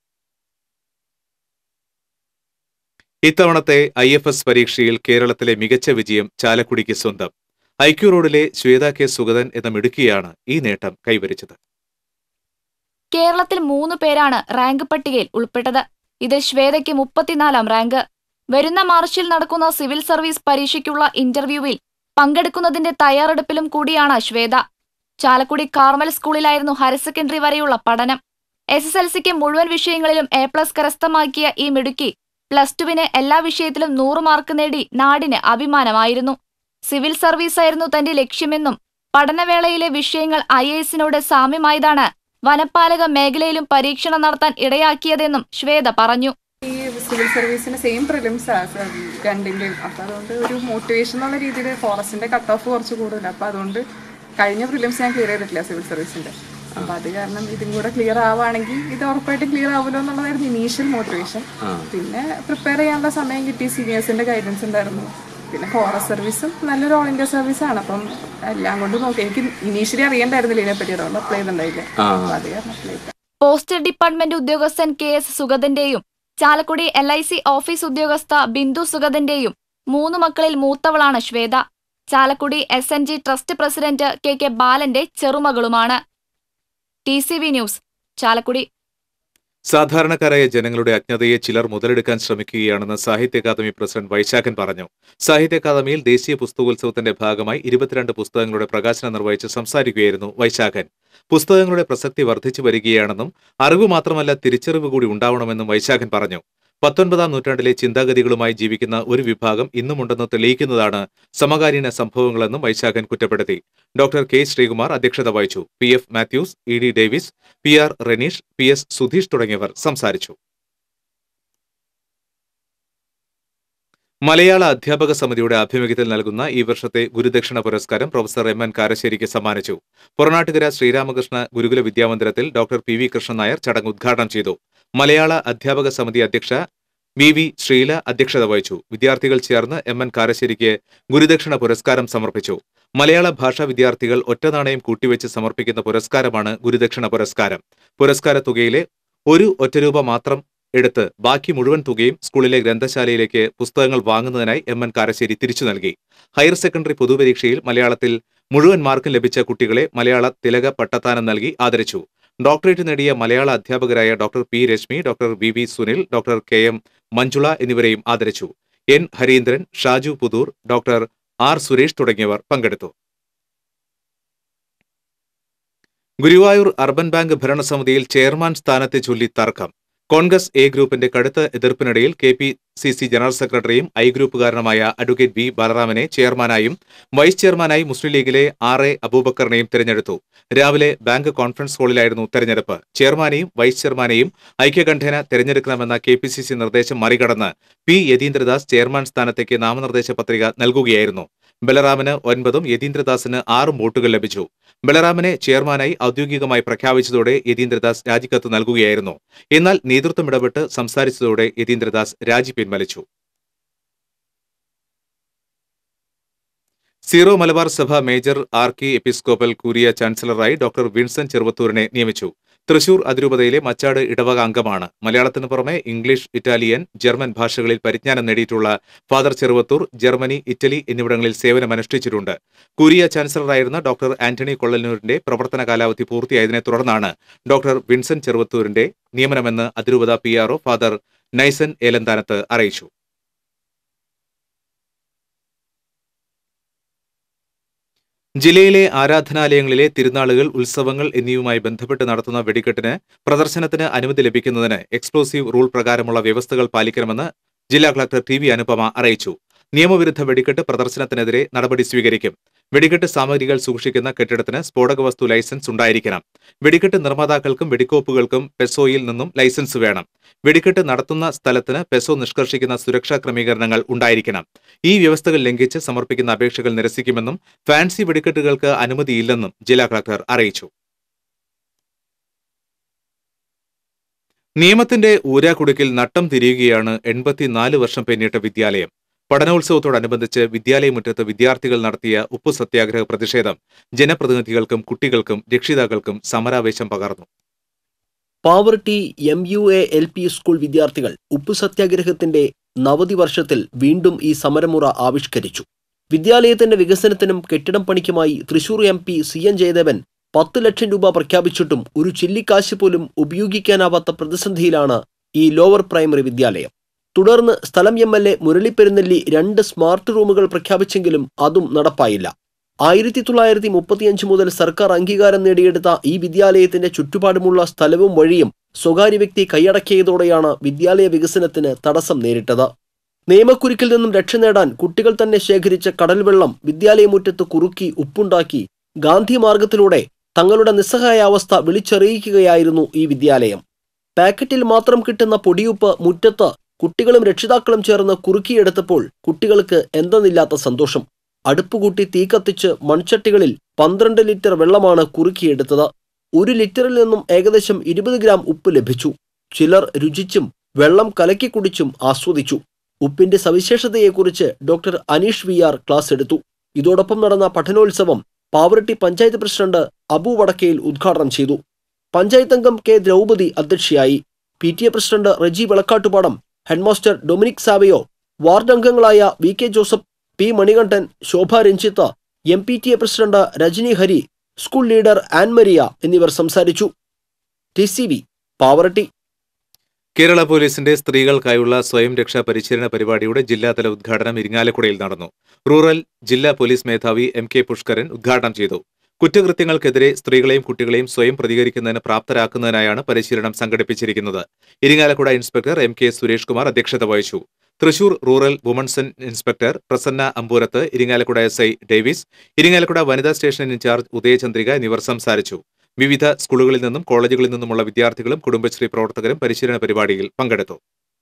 ഇത്തവണത്തെ ഐ എഫ് എസ് പരീക്ഷയിൽ കേരളത്തിലെ മികച്ച വിജയം ചാലക്കുടിക്ക് സ്വന്തം. ഐക്യു റോഡിലെ ശ്വേത കെ സുഗതൻ എന്ന മിടുക്കിയാണ് ഈ നേട്ടം കൈവരിച്ചത്. കേരളത്തിൽ മൂന്ന് പേരാണ് റാങ്ക് പട്ടികയിൽ ഉൾപ്പെട്ടത്. ഇതിൽ ശ്വേതയ്ക്ക് മുപ്പത്തിനാലാം റാങ്ക്. വരുന്ന മാർച്ചിൽ നടക്കുന്ന സിവിൽ സർവീസ് പരീക്ഷയ്ക്കുള്ള ഇന്റർവ്യൂവിൽ പങ്കെടുക്കുന്നതിന്റെ തയ്യാറെടുപ്പിലും കൂടിയാണ് ശ്വേത. ചാലക്കുടി കാർമൽ സ്കൂളിലായിരുന്നു ഹയർ സെക്കൻഡറി വരെയുള്ള പഠനം. എസ് എസ് എൽ സിക്ക് മുഴുവൻ വിഷയങ്ങളിലും എ പ്ലസ് കരസ്ഥമാക്കിയ ഈ മിടുക്കി പ്ലസ് ടുവിന് എല്ലാ വിഷയത്തിലും നൂറ് മാർക്ക് നേടി നാടിന് അഭിമാനമായിരുന്നു. സിവിൽ സർവീസായിരുന്നു തന്റെ ലക്ഷ്യമെന്നും പഠനവേളയിലെ വിഷയങ്ങൾ ഐ എ എസിനോട് സാമ്യമായതാണ് വനപാലക മേഖലയിലും പരീക്ഷണം നടത്താൻ ഇടയാക്കിയതെന്നും ശ്വേത പറഞ്ഞു. ഈ സിവിൽ സർവീസിന് സെയിം പ്രിലിംസ് രണ്ടിൻ്റെയും. അപ്പം അതുകൊണ്ട് ഒരു മോട്ടിവേഷൻ എന്നുള്ള രീതിയിൽ ഫോറസ്റ്റിൻ്റെ കട്ട് ഓഫ് കുറച്ച് കൂടുതൽ. അപ്പം അതുകൊണ്ട് കഴിഞ്ഞ പ്രിലിംസ് ഞാൻ ക്ലിയർ ചെയ്തിട്ടില്ല സിവിൽ സർവീസിൻ്റെ. അപ്പം അത് കാരണം ഇതും കൂടെ ക്ലിയർ ആവുകയാണെങ്കിൽ ഇത് ഉറപ്പായിട്ടും ക്ലിയർ ആവുമല്ലോ എന്നുള്ളതായിരുന്നു ഇനീഷ്യൽ മോട്ടിവേഷൻ. പിന്നെ പ്രിപ്പയർ ചെയ്യാനുള്ള സമയം കിട്ടി. സീനിയേഴ്സിൻ്റെ ഗൈഡൻസ് ഉണ്ടായിരുന്നു. പിന്നെ ഫോറസ്റ്റ് സർവീസും നല്ലൊരു ഓൾ ഇന്ത്യ സർവീസാണ്. അപ്പം എല്ലാം കൊണ്ട് നോക്കി എനിക്ക് ഇനീഷ്യലി അറിയണ്ടായിരുന്നില്ല ഇതിനെപ്പറ്റി. അതുകൊണ്ട് അപ്ലൈ ചെയ്തിട്ടുണ്ടായില്ല. അത് കാരണം അപ്ലൈ ചെയ്തു. പോസ്റ്റ് ഡിപ്പാർട്ട്മെന്റ് ഉദ്യോഗസ്ഥൻ കെ എസ് സുഗതന്റെയും Chalakudy L I C office ഉദ്യോഗസ്ഥ ബിന്ദു സുഗതന്റെയും മൂന്ന് മക്കളിൽ മൂത്തവളാണ് Shweta. Chalakudy S N G trust president K K ബാലന്റെ ചെറുമകളുമാണ്. T C V news, Chalakudy. സാധാരണക്കാരായ ജനങ്ങളുടെ അജ്ഞതയെ ചിലർ മുതലെടുക്കാൻ ശ്രമിക്കുകയാണെന്ന് സാഹിത്യ അക്കാദമി പ്രസിഡന്റ് വൈശാഖൻ പറഞ്ഞു. സാഹിത്യ അക്കാദമിയിൽ ദേശീയ പുസ്തകോത്സവത്തിന്റെ ഭാഗമായി ഇരുപത്തിരണ്ട് പുസ്തകങ്ങളുടെ പ്രകാശനം നിർവഹിച്ച് സംസാരിക്കുകയായിരുന്നു വൈശാഖൻ. പുസ്തകങ്ങളുടെ പ്രസക്തി വർദ്ധിച്ചു വരികയാണെന്നും അറിവ് മാത്രമല്ല തിരിച്ചറിവ് കൂടി ഉണ്ടാവണമെന്നും വൈശാഖൻ പറഞ്ഞു. പത്തൊൻപതാം നൂറ്റാണ്ടിലെ ചിന്താഗതികളുമായി ജീവിക്കുന്ന ഒരു വിഭാഗം ഇന്നുമുണ്ടെന്ന് തെളിയിക്കുന്നതാണ് സമകാലീന സംഭവങ്ങളെന്നും വൈശാഖൻ കുറ്റപ്പെടുത്തി. ഡോക്ടർ കെ ശ്രീകുമാർ അധ്യക്ഷത വഹിച്ചു. P F Mathews, E D Davis, P R Reneesh, P S Sudheesh തുടങ്ങിയവർ സംസാരിച്ചു. മലയാള അധ്യാപക സമിതിയുടെ ആഭിമുഖ്യത്തിൽ നൽകുന്ന ഈ വർഷത്തെ ഗുരുദക്ഷിണ പുരസ്കാരം പ്രൊഫസർ എം എൻ കാരശ്ശേരിക്ക് സമ്മാനിച്ചു. പൊറനാട്ടുകര ശ്രീരാമകൃഷ്ണ ഗുരുകുല വിദ്യാമന്ദിരത്തിൽ doctor P V Krishnan Nair ചടങ്ങ് ഉദ്ഘാടനം ചെയ്തു. മലയാള അധ്യാപക സമിതി അധ്യക്ഷ വി വി ശ്രീല അധ്യക്ഷത വഹിച്ചു. വിദ്യാർത്ഥികൾ ചേർന്ന് എം എൻ കാരശ്ശേരിക്ക് ഗുരുദക്ഷിണ പുരസ്കാരം സമർപ്പിച്ചു. മലയാള ഭാഷാ വിദ്യാർത്ഥികൾ ഒറ്റനാണയം കൂട്ടിവെച്ച് സമർപ്പിക്കുന്ന പുരസ്കാരമാണ് ഗുരുദക്ഷിണ പുരസ്കാരം. പുരസ്കാര തുകയിലെ ഒരു ഒറ്റ രൂപ മാത്രം എടുത്ത് ബാക്കി മുഴുവൻ തുകയും സ്കൂളിലെ ഗ്രന്ഥശാലയിലേക്ക് പുസ്തകങ്ങൾ വാങ്ങുന്നതിനായി എം എൻ കാരശ്ശേരി തിരിച്ചു നൽകി. ഹയർ സെക്കൻഡറി പൊതുപരീക്ഷയിൽ മലയാളത്തിൽ മുഴുവൻ മാർക്കും ലഭിച്ച കുട്ടികളെ മലയാള തിലക പട്ടത്താനം നൽകി ആദരിച്ചു. ഡോക്ടറേറ്റ് നേടിയ മലയാള അധ്യാപകരായ doctor P Rashmi, doctor V V Sunil, doctor K M Manjula എന്നിവരെയും ആദരിച്ചു. N Harindran, Shaju Puthur, doctor R Suresh തുടങ്ങിയവർ പങ്കെടുത്തു. ഗുരുവായൂർ അർബൻ ബാങ്ക് ഭരണസമിതിയിൽ ചെയർമാൻ സ്ഥാനത്തെ ചൊല്ലി തർക്കം. കോൺഗ്രസ് എ ഗ്രൂപ്പിന്റെ കടുത്ത എതിർപ്പിനിടയിൽ K P C C general സെക്രട്ടറിയും ഐ ഗ്രൂപ്പുകാരനുമായ അഡ്വക്കേറ്റ് വി ബാലറാമനെ ചെയർമാനായും വൈസ് ചെയർമാനായി മുസ്ലിം ലീഗിലെ ആർ എ അബൂബക്കറിനെയും തെരഞ്ഞെടുത്തു. രാവിലെ ബാങ്ക് കോൺഫറൻസ് ഹാളിലായിരുന്നു തെരഞ്ഞെടുപ്പ്. ചെയർമാനെയും വൈസ് ചെയർമാനെയും ഐക്യകണ്ഠേന തെരഞ്ഞെടുക്കണമെന്ന കെ പി സി സി നിർദ്ദേശം മറികടന്ന് പി യതീന്ദ്രദാസ് ചെയർമാൻ സ്ഥാനത്തേക്ക് നാമനിർദ്ദേശ പത്രിക നൽകുകയായിരുന്നു. ബലറാമിന് ഒൻപതും യതീന്ദ്രദാസിന് ആറും വോട്ടുകൾ ലഭിച്ചു. ബലറാമിനെ ചെയർമാനായി ഔദ്യോഗികമായി പ്രഖ്യാപിച്ചതോടെ യതീന്ദ്രദാസ് രാജിക്കത്ത് നൽകുകയായിരുന്നു. എന്നാൽ നേതൃത്വം ഇടപെട്ട് സംസാരിച്ചതോടെ യതീന്ദ്രദാസ് രാജി പിൻവലിച്ചു. സീറോ മലബാർ സഭ മേജർ ആർക്കി എപ്പിസ്കോപ്പൽ കൂരിയ ചാൻസലറായി ഡോക്ടർ വിൻസെന്റ് ചെറുവത്തൂരിനെ നിയമിച്ചു. തൃശൂർ അതിരൂപതയിലെ മച്ചാട് ഇടവക അംഗമാണ്. മലയാളത്തിനു പുറമെ ഇംഗ്ലീഷ്, ഇറ്റാലിയൻ, ജർമ്മൻ ഭാഷകളിൽ പരിജ്ഞാനം നേടിയിട്ടുള്ള ഫാദർ ചെറുവത്തൂർ ജർമ്മനി, ഇറ്റലി എന്നിവിടങ്ങളിൽ സേവനമനുഷ്ഠിച്ചിട്ടുണ്ട്. കൂരിയ ചാൻസലറായിരുന്ന ഡോക്ടർ ആന്റണി കൊള്ളന്നൂരിന്റെ പ്രവർത്തന കാലാവധി പൂർത്തിയായതിനെ തുടർന്നാണ് ഡോക്ടർ വിൻസെന്റ് ചെറുവത്തൂരിന്റെ നിയമനമെന്ന് അതിരൂപത P R O father Naisan Elanthanath അറിയിച്ചു. ജില്ലയിലെ ആരാധനാലയങ്ങളിലെ തിരുനാളുകൾ, ഉത്സവങ്ങൾ എന്നിവയുമായി ബന്ധപ്പെട്ട് നടത്തുന്ന വെടിക്കെട്ടിന് പ്രദർശനത്തിന് അനുമതി ലഭിക്കുന്നതിന് എക്സ്പ്ലോസീവ് റൂൾ പ്രകാരമുള്ള വ്യവസ്ഥകൾ പാലിക്കണമെന്ന് ജില്ലാ കളക്ടർ ടി വി അനുപമ അറിയിച്ചു. നിയമവിരുദ്ധ വെടിക്കെട്ട് പ്രദർശനത്തിനെതിരെ നടപടി സ്വീകരിക്കും. വെടിക്കെട്ട് സാമഗ്രികൾ സൂക്ഷിക്കുന്ന കെട്ടിടത്തിന് സ്ഫോടക വസ്തു ലൈസൻസ് ഉണ്ടായിരിക്കണം. വെടിക്കെട്ട് നിർമ്മാതാക്കൾക്കും വെടിക്കോപ്പുകൾക്കും പെസോയിൽ നിന്നും ലൈസൻസ് വേണം. വെടിക്കെട്ട് നടത്തുന്ന സ്ഥലത്തിന് പെസോ നിഷ്കർഷിക്കുന്ന സുരക്ഷാ ക്രമീകരണങ്ങൾ ഉണ്ടായിരിക്കണം. ഈ വ്യവസ്ഥകൾ ലംഘിച്ച് സമർപ്പിക്കുന്ന അപേക്ഷകൾ നിരസിക്കുമെന്നും ഫാൻസി വെടിക്കെട്ടുകൾക്ക് അനുമതിയില്ലെന്നും ജില്ലാ കളക്ടർ അറിയിച്ചു. നിയമത്തിന്റെ ഊരാക്കുടുക്കിൽ നട്ടം തിരിയുകയാണ് എൺപത്തിനാല് വർഷം പിന്നിട്ട വിദ്യാലയം. പഠനോത്സവത്തോടനുബന്ധിച്ച് വിദ്യാലയമുറ്റത്ത് വിദ്യാർത്ഥികൾ നടത്തിയ ഉപ്പു സത്യാഗ്രഹ പ്രതിഷേധം ജനപ്രതിനിധികൾക്കും കുട്ടികൾക്കും രക്ഷിതാക്കൾക്കും സമരാവേശം പകർന്നു. Pavaratty M U A L P school വിദ്യാർത്ഥികൾ ഉപ്പു സത്യാഗ്രഹത്തിന്റെ നവതി വർഷത്തിൽ വീണ്ടും ഈ സമരമുറ ആവിഷ്കരിച്ചു. വിദ്യാലയത്തിന്റെ വികസനത്തിനും കെട്ടിടം പണിക്കുമായി Thrissur M P C N Jayadevan പത്ത് ലക്ഷം രൂപ പ്രഖ്യാപിച്ചിട്ടും ഒരു ചില്ലിക്കാശ് പോലും ഉപയോഗിക്കാനാവാത്ത പ്രതിസന്ധിയിലാണ് ഈ ലോവർ പ്രൈമറി വിദ്യാലയം. തുടർന്ന് സ്ഥലം M L A Murali Perunelli രണ്ട് സ്മാർട്ട് റൂമുകൾ പ്രഖ്യാപിച്ചെങ്കിലും അതും നടപ്പായില്ല. ആയിരത്തി തൊള്ളായിരത്തി മുപ്പത്തിയഞ്ച് മുതൽ സർക്കാർ അംഗീകാരം നേടിയെടുത്ത ഈ വിദ്യാലയത്തിന്റെ ചുറ്റുപാടുമുള്ള സ്ഥലവും വഴിയും സ്വകാര്യ വ്യക്തി കൈയടക്കിയതോടെയാണ് വിദ്യാലയ വികസനത്തിന് തടസ്സം നേരിട്ടത്. നിയമക്കുരുക്കിൽ നിന്നും രക്ഷ നേടാൻ കുട്ടികൾ തന്നെ ശേഖരിച്ച കടൽവെള്ളം വിദ്യാലയമുറ്റത്ത് കുറുക്കി ഉപ്പുണ്ടാക്കി ഗാന്ധി മാർഗത്തിലൂടെ തങ്ങളുടെ നിസ്സഹായാവസ്ഥ വിളിച്ചറിയിക്കുകയായിരുന്നു ഈ വിദ്യാലയം. പാക്കറ്റിൽ മാത്രം കിട്ടുന്ന പൊടിയുപ്പ് മുറ്റത്ത് കുട്ടികളും രക്ഷിതാക്കളും ചേർന്ന് കുറുക്കിയെടുത്തപ്പോൾ കുട്ടികൾക്ക് എന്തെന്നില്ലാത്ത സന്തോഷം. അടുപ്പുകൂട്ടി തീ കത്തിച്ച് മൺചട്ടികളിൽ പന്ത്രണ്ട് ലിറ്റർ വെള്ളമാണ് കുറുക്കിയെടുത്തത്. ഒരു ലിറ്ററിൽ നിന്നും ഏകദേശം ഇരുപത് ഗ്രാം ഉപ്പ് ലഭിച്ചു. ചിലർ രുചിച്ചും വെള്ളം കലക്കി കുടിച്ചും ആസ്വദിച്ചു. ഉപ്പിന്റെ സവിശേഷതയെക്കുറിച്ച് doctor Aneesh V R class എടുത്തു. ഇതോടൊപ്പം നടന്ന പഠനോത്സവം പാവറട്ടി പഞ്ചായത്ത് പ്രസിഡന്റ് അബു വടക്കയിൽ ഉദ്ഘാടനം ചെയ്തു. പഞ്ചായത്ത് അംഗം കെ ദ്രൗപതി അധ്യക്ഷയായി. P T A president Reji Velakkattupadam, headmaster Dominic Savio, ward അംഗങ്ങളായ V K Joseph, P Manikandan, Shobha Ranjith, M P T A president Rajani Hari, school leader Annmaria എന്നിവർ സംസാരിച്ചു. T C V Pavaratty. Kerala പോലീസിന്റെ സ്ത്രീകൾക്കായുള്ള സ്വയം രക്ഷാ പരിശീലന പരിപാടിയുടെ ജില്ലാതല ഉദ്ഘാടനം ഇരിങ്ങാലക്കുടയിൽ നടന്നു. റൂറൽ ജില്ലാ പോലീസ് മേധാവി എം കെ പുഷ്കരൻ ഉദ്ഘാടനം ചെയ്തു. കുറ്റകൃത്യങ്ങൾക്കെതിരെ സ്ത്രീകളെയും കുട്ടികളെയും സ്വയം പ്രതികരിക്കുന്നതിന് പ്രാപ്തരാക്കുന്നതിനായാണ് പരിശീലനം സംഘടിപ്പിച്ചിരിക്കുന്നത്. Irinjalakuda inspector M K Suresh Kumar അധ്യക്ഷത വഹിച്ചു. Thrissur rural women's inspector Prasanna Amboorath, Irinjalakuda S I Davis, Irinjalakuda വനിതാ സ്റ്റേഷൻ ഇൻചാർജ് ഉദയചന്ദ്രിക എന്നിവർ സംസാരിച്ചു. വിവിധ സ്കൂളുകളിൽ നിന്നും കോളേജുകളിൽ നിന്നുമുള്ള വിദ്യാർത്ഥികളും കുടുംബശ്രീ പ്രവർത്തകരും പരിശീലന പരിപാടിയിൽ പങ്കെടുത്തു.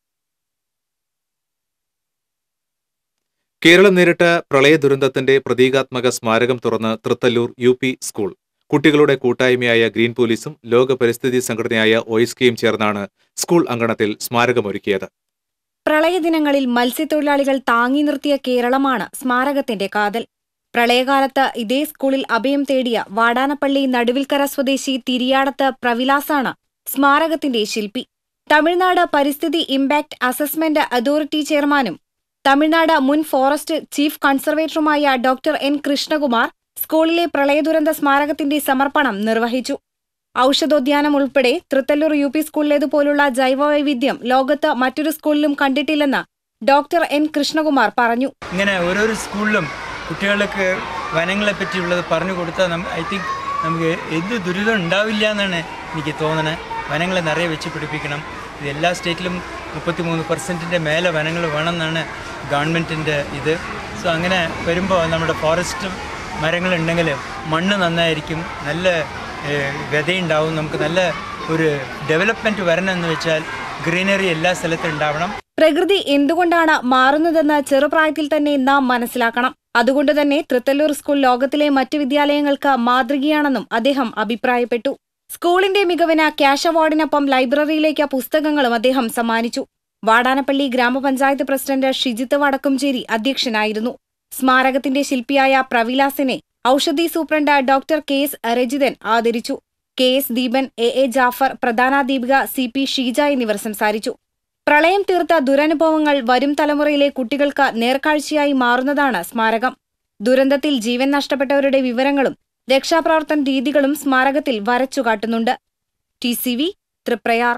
കേരളം നേരിട്ട പ്രളയ ദുരന്തത്തിന്റെ പ്രതീകാത്മക സ്മാരകം തുറന്ന് തൃത്തല്ലൂർ യു പി സ്കൂൾ. കുട്ടികളുടെ കൂട്ടായ്മയായ ഗ്രീൻ പോലീസും ലോക പരിസ്ഥിതി സംഘടനയായ ഒഎസ്കെയും ചേർന്നാണ് സ്കൂൾ അങ്കണത്തിൽ സ്മാരകമൊരുക്കിയത്. പ്രളയദിനങ്ങളിൽ മത്സ്യത്തൊഴിലാളികൾ താങ്ങി നിർത്തിയ കേരളമാണ് സ്മാരകത്തിന്റെ കാതൽ. പ്രളയകാലത്ത് ഇതേ സ്കൂളിൽ അഭയം തേടിയ വാടാനപ്പള്ളി നടുവിൽക്കര സ്വദേശി തിരിയാടത്ത് പ്രവിലാസാണ് സ്മാരകത്തിന്റെ ശില്പി. തമിഴ്നാട് പരിസ്ഥിതി ഇംപാക്ട് അസസ്മെന്റ് അതോറിറ്റി ചെയർമാനും തമിഴ്നാട് മുൻ ഫോറസ്റ്റ് ചീഫ് കൺസർവേറ്ററുമായ ഡോക്ടർ എൻ കൃഷ്ണകുമാർ സ്കൂളിലെ പ്രളയദുരന്ത സ്മാരകത്തിന്റെ സമർപ്പണം നിർവഹിച്ചു. ഔഷധോദ്യാനം ഉൾപ്പെടെ തൃത്തല്ലൂർ യു പി സ്കൂളിലേതുപോലുള്ള ജൈവവൈവിധ്യം ലോകത്ത് മറ്റൊരു സ്കൂളിലും കണ്ടിട്ടില്ലെന്ന് ഡോക്ടർ എൻ കൃഷ്ണകുമാർ പറഞ്ഞു. ഇങ്ങനെ ഓരോരോ സ്കൂളിലും കുട്ടികൾക്ക് വനങ്ങളെ പറ്റിയുള്ളത് പറഞ്ഞു കൊടുത്താൽ ഐ തിങ്ക് നമുക്ക് എന്ത് ദുരിതം ഉണ്ടാവില്ല എന്നാണ് എനിക്ക് തോന്നുന്നത്. വനങ്ങളെ നിറയെ വെച്ച് പിടിപ്പിക്കണം. ഇത് എല്ലാ സ്റ്റേറ്റിലും മുപ്പത്തി മൂന്ന് പെർസെൻറ്റിൻ്റെ മേലെ വനങ്ങൾ വേണമെന്നാണ് ഗവൺമെൻറ്റിൻ്റെ ഇത്. സോ അങ്ങനെ വരുമ്പോൾ നമ്മുടെ ഫോറസ്റ്റ് മരങ്ങളുണ്ടെങ്കിൽ മണ്ണ് നന്നായിരിക്കും, നല്ല വിതയുണ്ടാവും. നമുക്ക് നല്ല ഒരു ഡെവലപ്മെൻറ്റ് വരണം എന്ന് വെച്ചാൽ ഗ്രീനറി എല്ലാ സ്ഥലത്തും ഉണ്ടാവണം. പ്രകൃതി എന്തുകൊണ്ടാണ് മാറുന്നതെന്ന് ചെറുപ്രായത്തിൽ തന്നെ നാം മനസ്സിലാക്കണം. അതുകൊണ്ട് തന്നെ തൃത്തല്ലൂർ സ്കൂൾ ലോകത്തിലെ മറ്റ് വിദ്യാലയങ്ങൾക്ക് മാതൃകയാണെന്നും അദ്ദേഹം അഭിപ്രായപ്പെട്ടു. സ്കൂളിന്റെ മികവിന് ക്യാഷ് അവാർഡിനൊപ്പം ലൈബ്രറിയിലേക്ക് പുസ്തകങ്ങളും അദ്ദേഹം സമ്മാനിച്ചു. വാടാനപ്പള്ളി ഗ്രാമപഞ്ചായത്ത് പ്രസിഡന്റ് ഷിജിത്ത് വടക്കുംചേരി അധ്യക്ഷനായിരുന്നു. സ്മാരകത്തിന്റെ ശില്പിയായ പ്രവിലാസിനെ Oushadhi superintendent doctor K S Rajithan ആദരിച്ചു. K S Deepan, A A Jafar, പ്രധാനാധ്യാപിക സി പി ഷീജ എന്നിവർ സംസാരിച്ചു. പ്രളയം തീർത്ത ദുരനുഭവങ്ങൾ വരും തലമുറയിലെ കുട്ടികൾക്ക് നേർക്കാഴ്ചയായി മാറുന്നതാണ് സ്മാരകം. ദുരന്തത്തിൽ ജീവൻ നഷ്ടപ്പെട്ടവരുടെ വിവരങ്ങളും രക്ഷാപ്രവർത്തന രീതികളും സ്മാരകത്തിൽ വരച്ചുകാട്ടുന്നുണ്ട്. T C V Triprayar.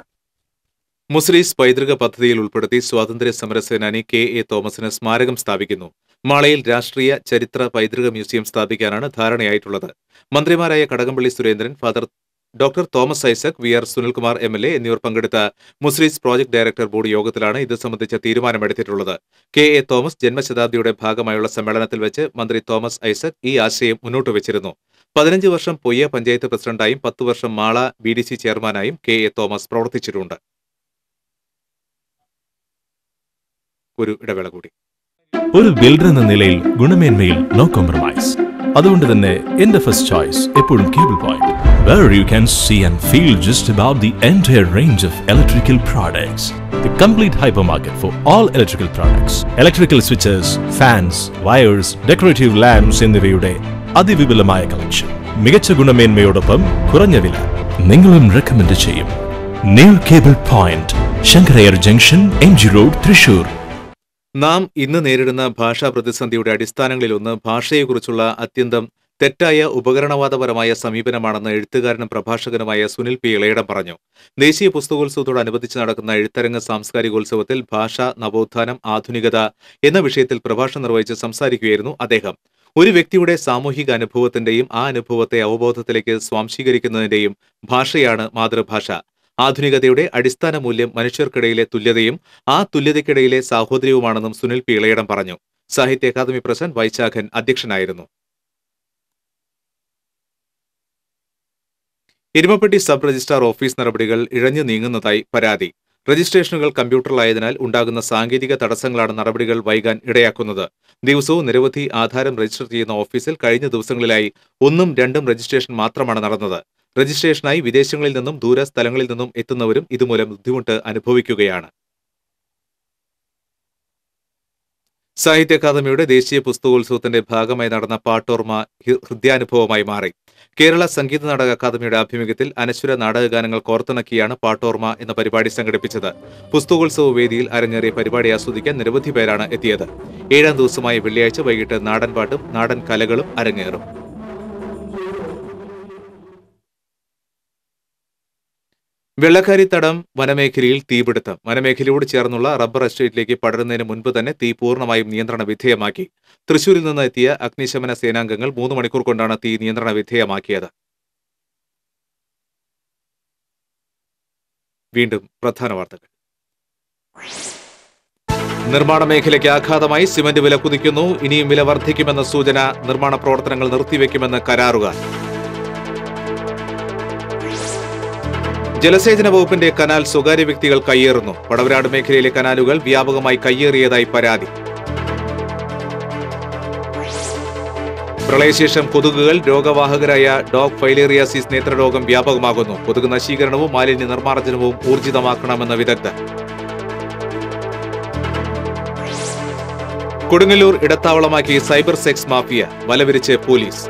Muziris പൈതൃക പദ്ധതിയിൽ ഉൾപ്പെടുത്തി സ്വാതന്ത്ര്യ സമരസേനാനി കെ എ തോമസിന് സ്മാരകം സ്ഥാപിക്കുന്നു. മാളയിൽ രാഷ്ട്രീയ ചരിത്ര പൈതൃക മ്യൂസിയം സ്ഥാപിക്കാനാണ് ധാരണയായിട്ടുള്ളത്. മന്ത്രിമാരായ Kadakampally Surendran, father doctor Thomas Isaac, V R Sunilkumar M L A എന്നിവർ പങ്കെടുത്ത മുസ്ലിസ് പ്രോജക്ട് ഡയറക്ടർ ബോർഡ് യോഗത്തിലാണ് ഇത് സംബന്ധിച്ച തീരുമാനമെടുത്തിട്ടുള്ളത്. കെ എ തോമസ് ജന്മശതാബ്ദിയുടെ ഭാഗമായുള്ള സമ്മേളനത്തിൽ വെച്ച് മന്ത്രി തോമസ് ഐസക് ഈ ആശയം മുന്നോട്ട് വെച്ചിരുന്നു. പതിനഞ്ച് വർഷം പൊയ്യ പഞ്ചായത്ത് പ്രസിഡന്റായും പത്ത് വർഷം മാള ബി ഡി സി ചെയർമാനായും കെ എ തോമസ് പ്രവർത്തിച്ചിട്ടുണ്ട്. ഒരു ഇടവേള കൂടി. ഒരു ബിൽഡർ എന്ന നിലയിൽ ഗുണമേന്മയിൽ നോ കോംപ്രമൈസ്. അതുകൊണ്ട് തന്നെ എന്റെ ഫസ്റ്റ് ചോയ്സ് എപ്പോഴും cable point, where you can see and feel just about the entire range of electrical products. The complete hypermarket for all electrical products. Electrical switches, fans, wires, decorative lamps എന്നിവയുടെ അതിവിപുലമായ collection. മികച്ച ഗുണമേന്മയോടൊപ്പം കുറഞ്ഞ വില. നിങ്ങളും recommend ചെയ്യും. New cable point, Sankarayyar junction, M G road, Thrissur. നാം ഇന്ന് നേരിടുന്ന ഭാഷാ പ്രതിസന്ധിയുടെ അടിസ്ഥാനങ്ങളിലൊന്ന് ഭാഷയെക്കുറിച്ചുള്ള അത്യന്തം തെറ്റായ ഉപകരണവാദപരമായ സമീപനമാണെന്ന് എഴുത്തുകാരനും പ്രഭാഷകനുമായ സുനിൽ പി ഇളയിടം പറഞ്ഞു. ദേശീയ പുസ്തകോത്സവത്തോടനുബന്ധിച്ച് നടക്കുന്ന എഴുത്തരങ്ങ് സാംസ്കാരികോത്സവത്തിൽ ഭാഷ, നവോത്ഥാനം, ആധുനികത എന്ന വിഷയത്തിൽ പ്രഭാഷണം നിർവഹിച്ച് സംസാരിക്കുകയായിരുന്നു അദ്ദേഹം. ഒരു വ്യക്തിയുടെ സാമൂഹിക അനുഭവത്തിന്റെയും ആ അനുഭവത്തെ അവബോധത്തിലേക്ക് സ്വാംശീകരിക്കുന്നതിന്റെയും ഭാഷയാണ് മാതൃഭാഷ. ആധുനികതയുടെ അടിസ്ഥാന മൂല്യം മനുഷ്യർക്കിടയിലെ തുല്യതയും ആ തുല്യതയ്ക്കിടയിലെ സാഹോദര്യവുമാണെന്നും സുനിൽ പി ഇളയിടം പറഞ്ഞു. സാഹിത്യ അക്കാദമി പ്രസിഡന്റ് വൈശാഖൻ അധ്യക്ഷനായിരുന്നു. എരുമപ്പെട്ടി സബ് രജിസ്ട്രാർ ഓഫീസ് നടപടികൾ ഇഴഞ്ഞു നീങ്ങുന്നതായി പരാതി. രജിസ്ട്രേഷനുകൾ കമ്പ്യൂട്ടറിലായതിനാൽ ഉണ്ടാകുന്ന സാങ്കേതിക തടസ്സങ്ങളാണ് നടപടികൾ വൈകാൻ ഇടയാക്കുന്നത്. ദിവസവും നിരവധി ആധാരം രജിസ്റ്റർ ചെയ്യുന്ന ഓഫീസിൽ കഴിഞ്ഞ ദിവസങ്ങളിലായി ഒന്നും രണ്ടും രജിസ്ട്രേഷൻ മാത്രമാണ് നടന്നത്. രജിസ്ട്രേഷനായി വിദേശങ്ങളിൽ നിന്നും ദൂര സ്ഥലങ്ങളിൽ നിന്നും എത്തുന്നവരും ഇതുമൂലം ബുദ്ധിമുട്ട് അനുഭവിക്കുകയാണ്. സാഹിത്യ അക്കാദമിയുടെ ദേശീയ പുസ്തകോത്സവത്തിന്റെ ഭാഗമായി നടന്ന പാട്ടോർമ ഹൃദയാനുഭവമായി മാറി. കേരള സംഗീത നാടക അക്കാദമിയുടെ ആഭിമുഖ്യത്തിൽ അനശ്വര നാടകഗാനങ്ങൾ കോർത്തിണക്കിയാണ് പാട്ടോർമ എന്ന പരിപാടി സംഘടിപ്പിച്ചത്. പുസ്തകോത്സവ വേദിയിൽ അരങ്ങേറിയ പരിപാടി ആസ്വദിക്കാൻ നിരവധി പേരാണ് എത്തിയത്. ഏഴാം ദിവസമായ വെള്ളിയാഴ്ച വൈകിട്ട് നാടൻ പാട്ടും നാടൻ കലകളും അരങ്ങേറും. വെള്ളക്കാരിത്തടം വനമേഖലയിൽ തീപിടുത്തം. വനമേഖലയോട് ചേർന്നുള്ള റബ്ബർ എസ്റ്റേറ്റിലേക്ക് പടരുന്നതിന് മുൻപ് തന്നെ തീ പൂർണ്ണമായും നിയന്ത്രണ വിധേയമാക്കി. തൃശൂരിൽ നിന്ന് എത്തിയ അഗ്നിശമന സേനാംഗങ്ങൾ മൂന്ന് മണിക്കൂർ കൊണ്ടാണ് തീ നിയന്ത്രണ വിധേയമാക്കിയത്. വീണ്ടും പ്രധാന വാർത്തകൾ. നിർമ്മാണ മേഖലയ്ക്ക് ആഘാതമായി സിമന്റ് വില കുതിക്കുന്നു. ഇനിയും വില വർദ്ധിക്കുമെന്ന സൂചന. നിർമ്മാണ പ്രവർത്തനങ്ങൾ നിർത്തിവെക്കുമെന്ന് കരാറുകാർ. ജലസേചന വകുപ്പിന്റെ കനാൽ സ്വകാര്യ വ്യക്തികൾ കയ്യേറുന്നു. പടവരാട് മേഖലയിലെ കനാലുകൾ വ്യാപകമായി കയ്യേറിയതായി പരാതി. പ്രളയശേഷം കൊതുകുകൾ രോഗവാഹകരായ ഡോഗ് ഫൈലേറിയാസിസ് നേത്രരോഗം വ്യാപകമാകുന്നു. കൊതുക് നശീകരണവും മാലിന്യ നിർമ്മാർജ്ജനവും ഊർജിതമാക്കണമെന്ന് വിദഗ്ധർ. കൊടുങ്ങല്ലൂർ ഇടത്താവളമാക്കി സൈബർ സെക്സ് മാഫിയ. വലവിരിച്ച് പോലീസ്.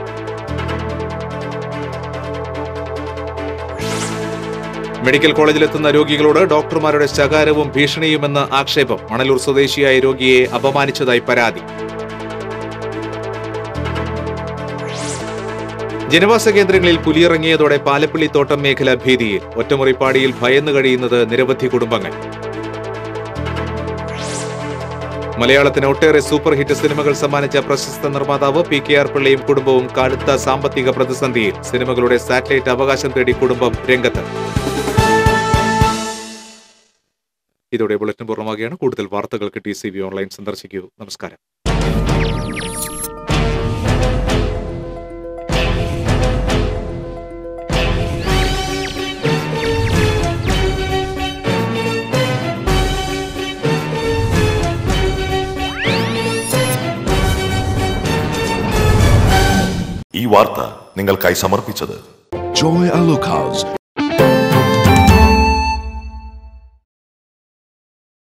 മെഡിക്കൽ കോളേജിലെത്തുന്ന രോഗികളോട് ഡോക്ടർമാരുടെ ശകാരവും ഭീഷണിയുമെന്ന് ആക്ഷേപം. മണലൂർ സ്വദേശിയായ രോഗിയെ അപമാനിച്ചതായി പരാതി. ജനവാസ കേന്ദ്രങ്ങളിൽ പുലിയിറങ്ങിയതോടെ പാലപ്പള്ളി തോട്ടം മേഖല ഭീതിയിൽ. ഒറ്റമുറിപ്പാടിയിൽ ഭയന്നു കഴിയുന്നത് നിരവധി കുടുംബങ്ങൾ. മലയാളത്തിന് ഒട്ടേറെ സൂപ്പർ ഹിറ്റ് സിനിമകൾ സമ്മാനിച്ച പ്രശസ്ത നിർമ്മാതാവ് പി കെ ആർ പിള്ളയും കുടുംബവും കടുത്ത സാമ്പത്തിക പ്രതിസന്ധിയിൽ. സിനിമകളുടെ സാറ്റലൈറ്റ് അവകാശം തേടി കുടുംബം രംഗത്ത്. ഇതോടെ ബുള്ളറ്റിൻ പൂർണ്ണമാകുകയാണ്. കൂടുതൽ വാർത്തകൾക്ക് ടി സി വി ഓൺലൈൻ സന്ദർശിക്കൂ. നമസ്കാരം. ഈ വാർത്ത നിങ്ങൾക്കായി സമർപ്പിച്ചത് Joy Alucas.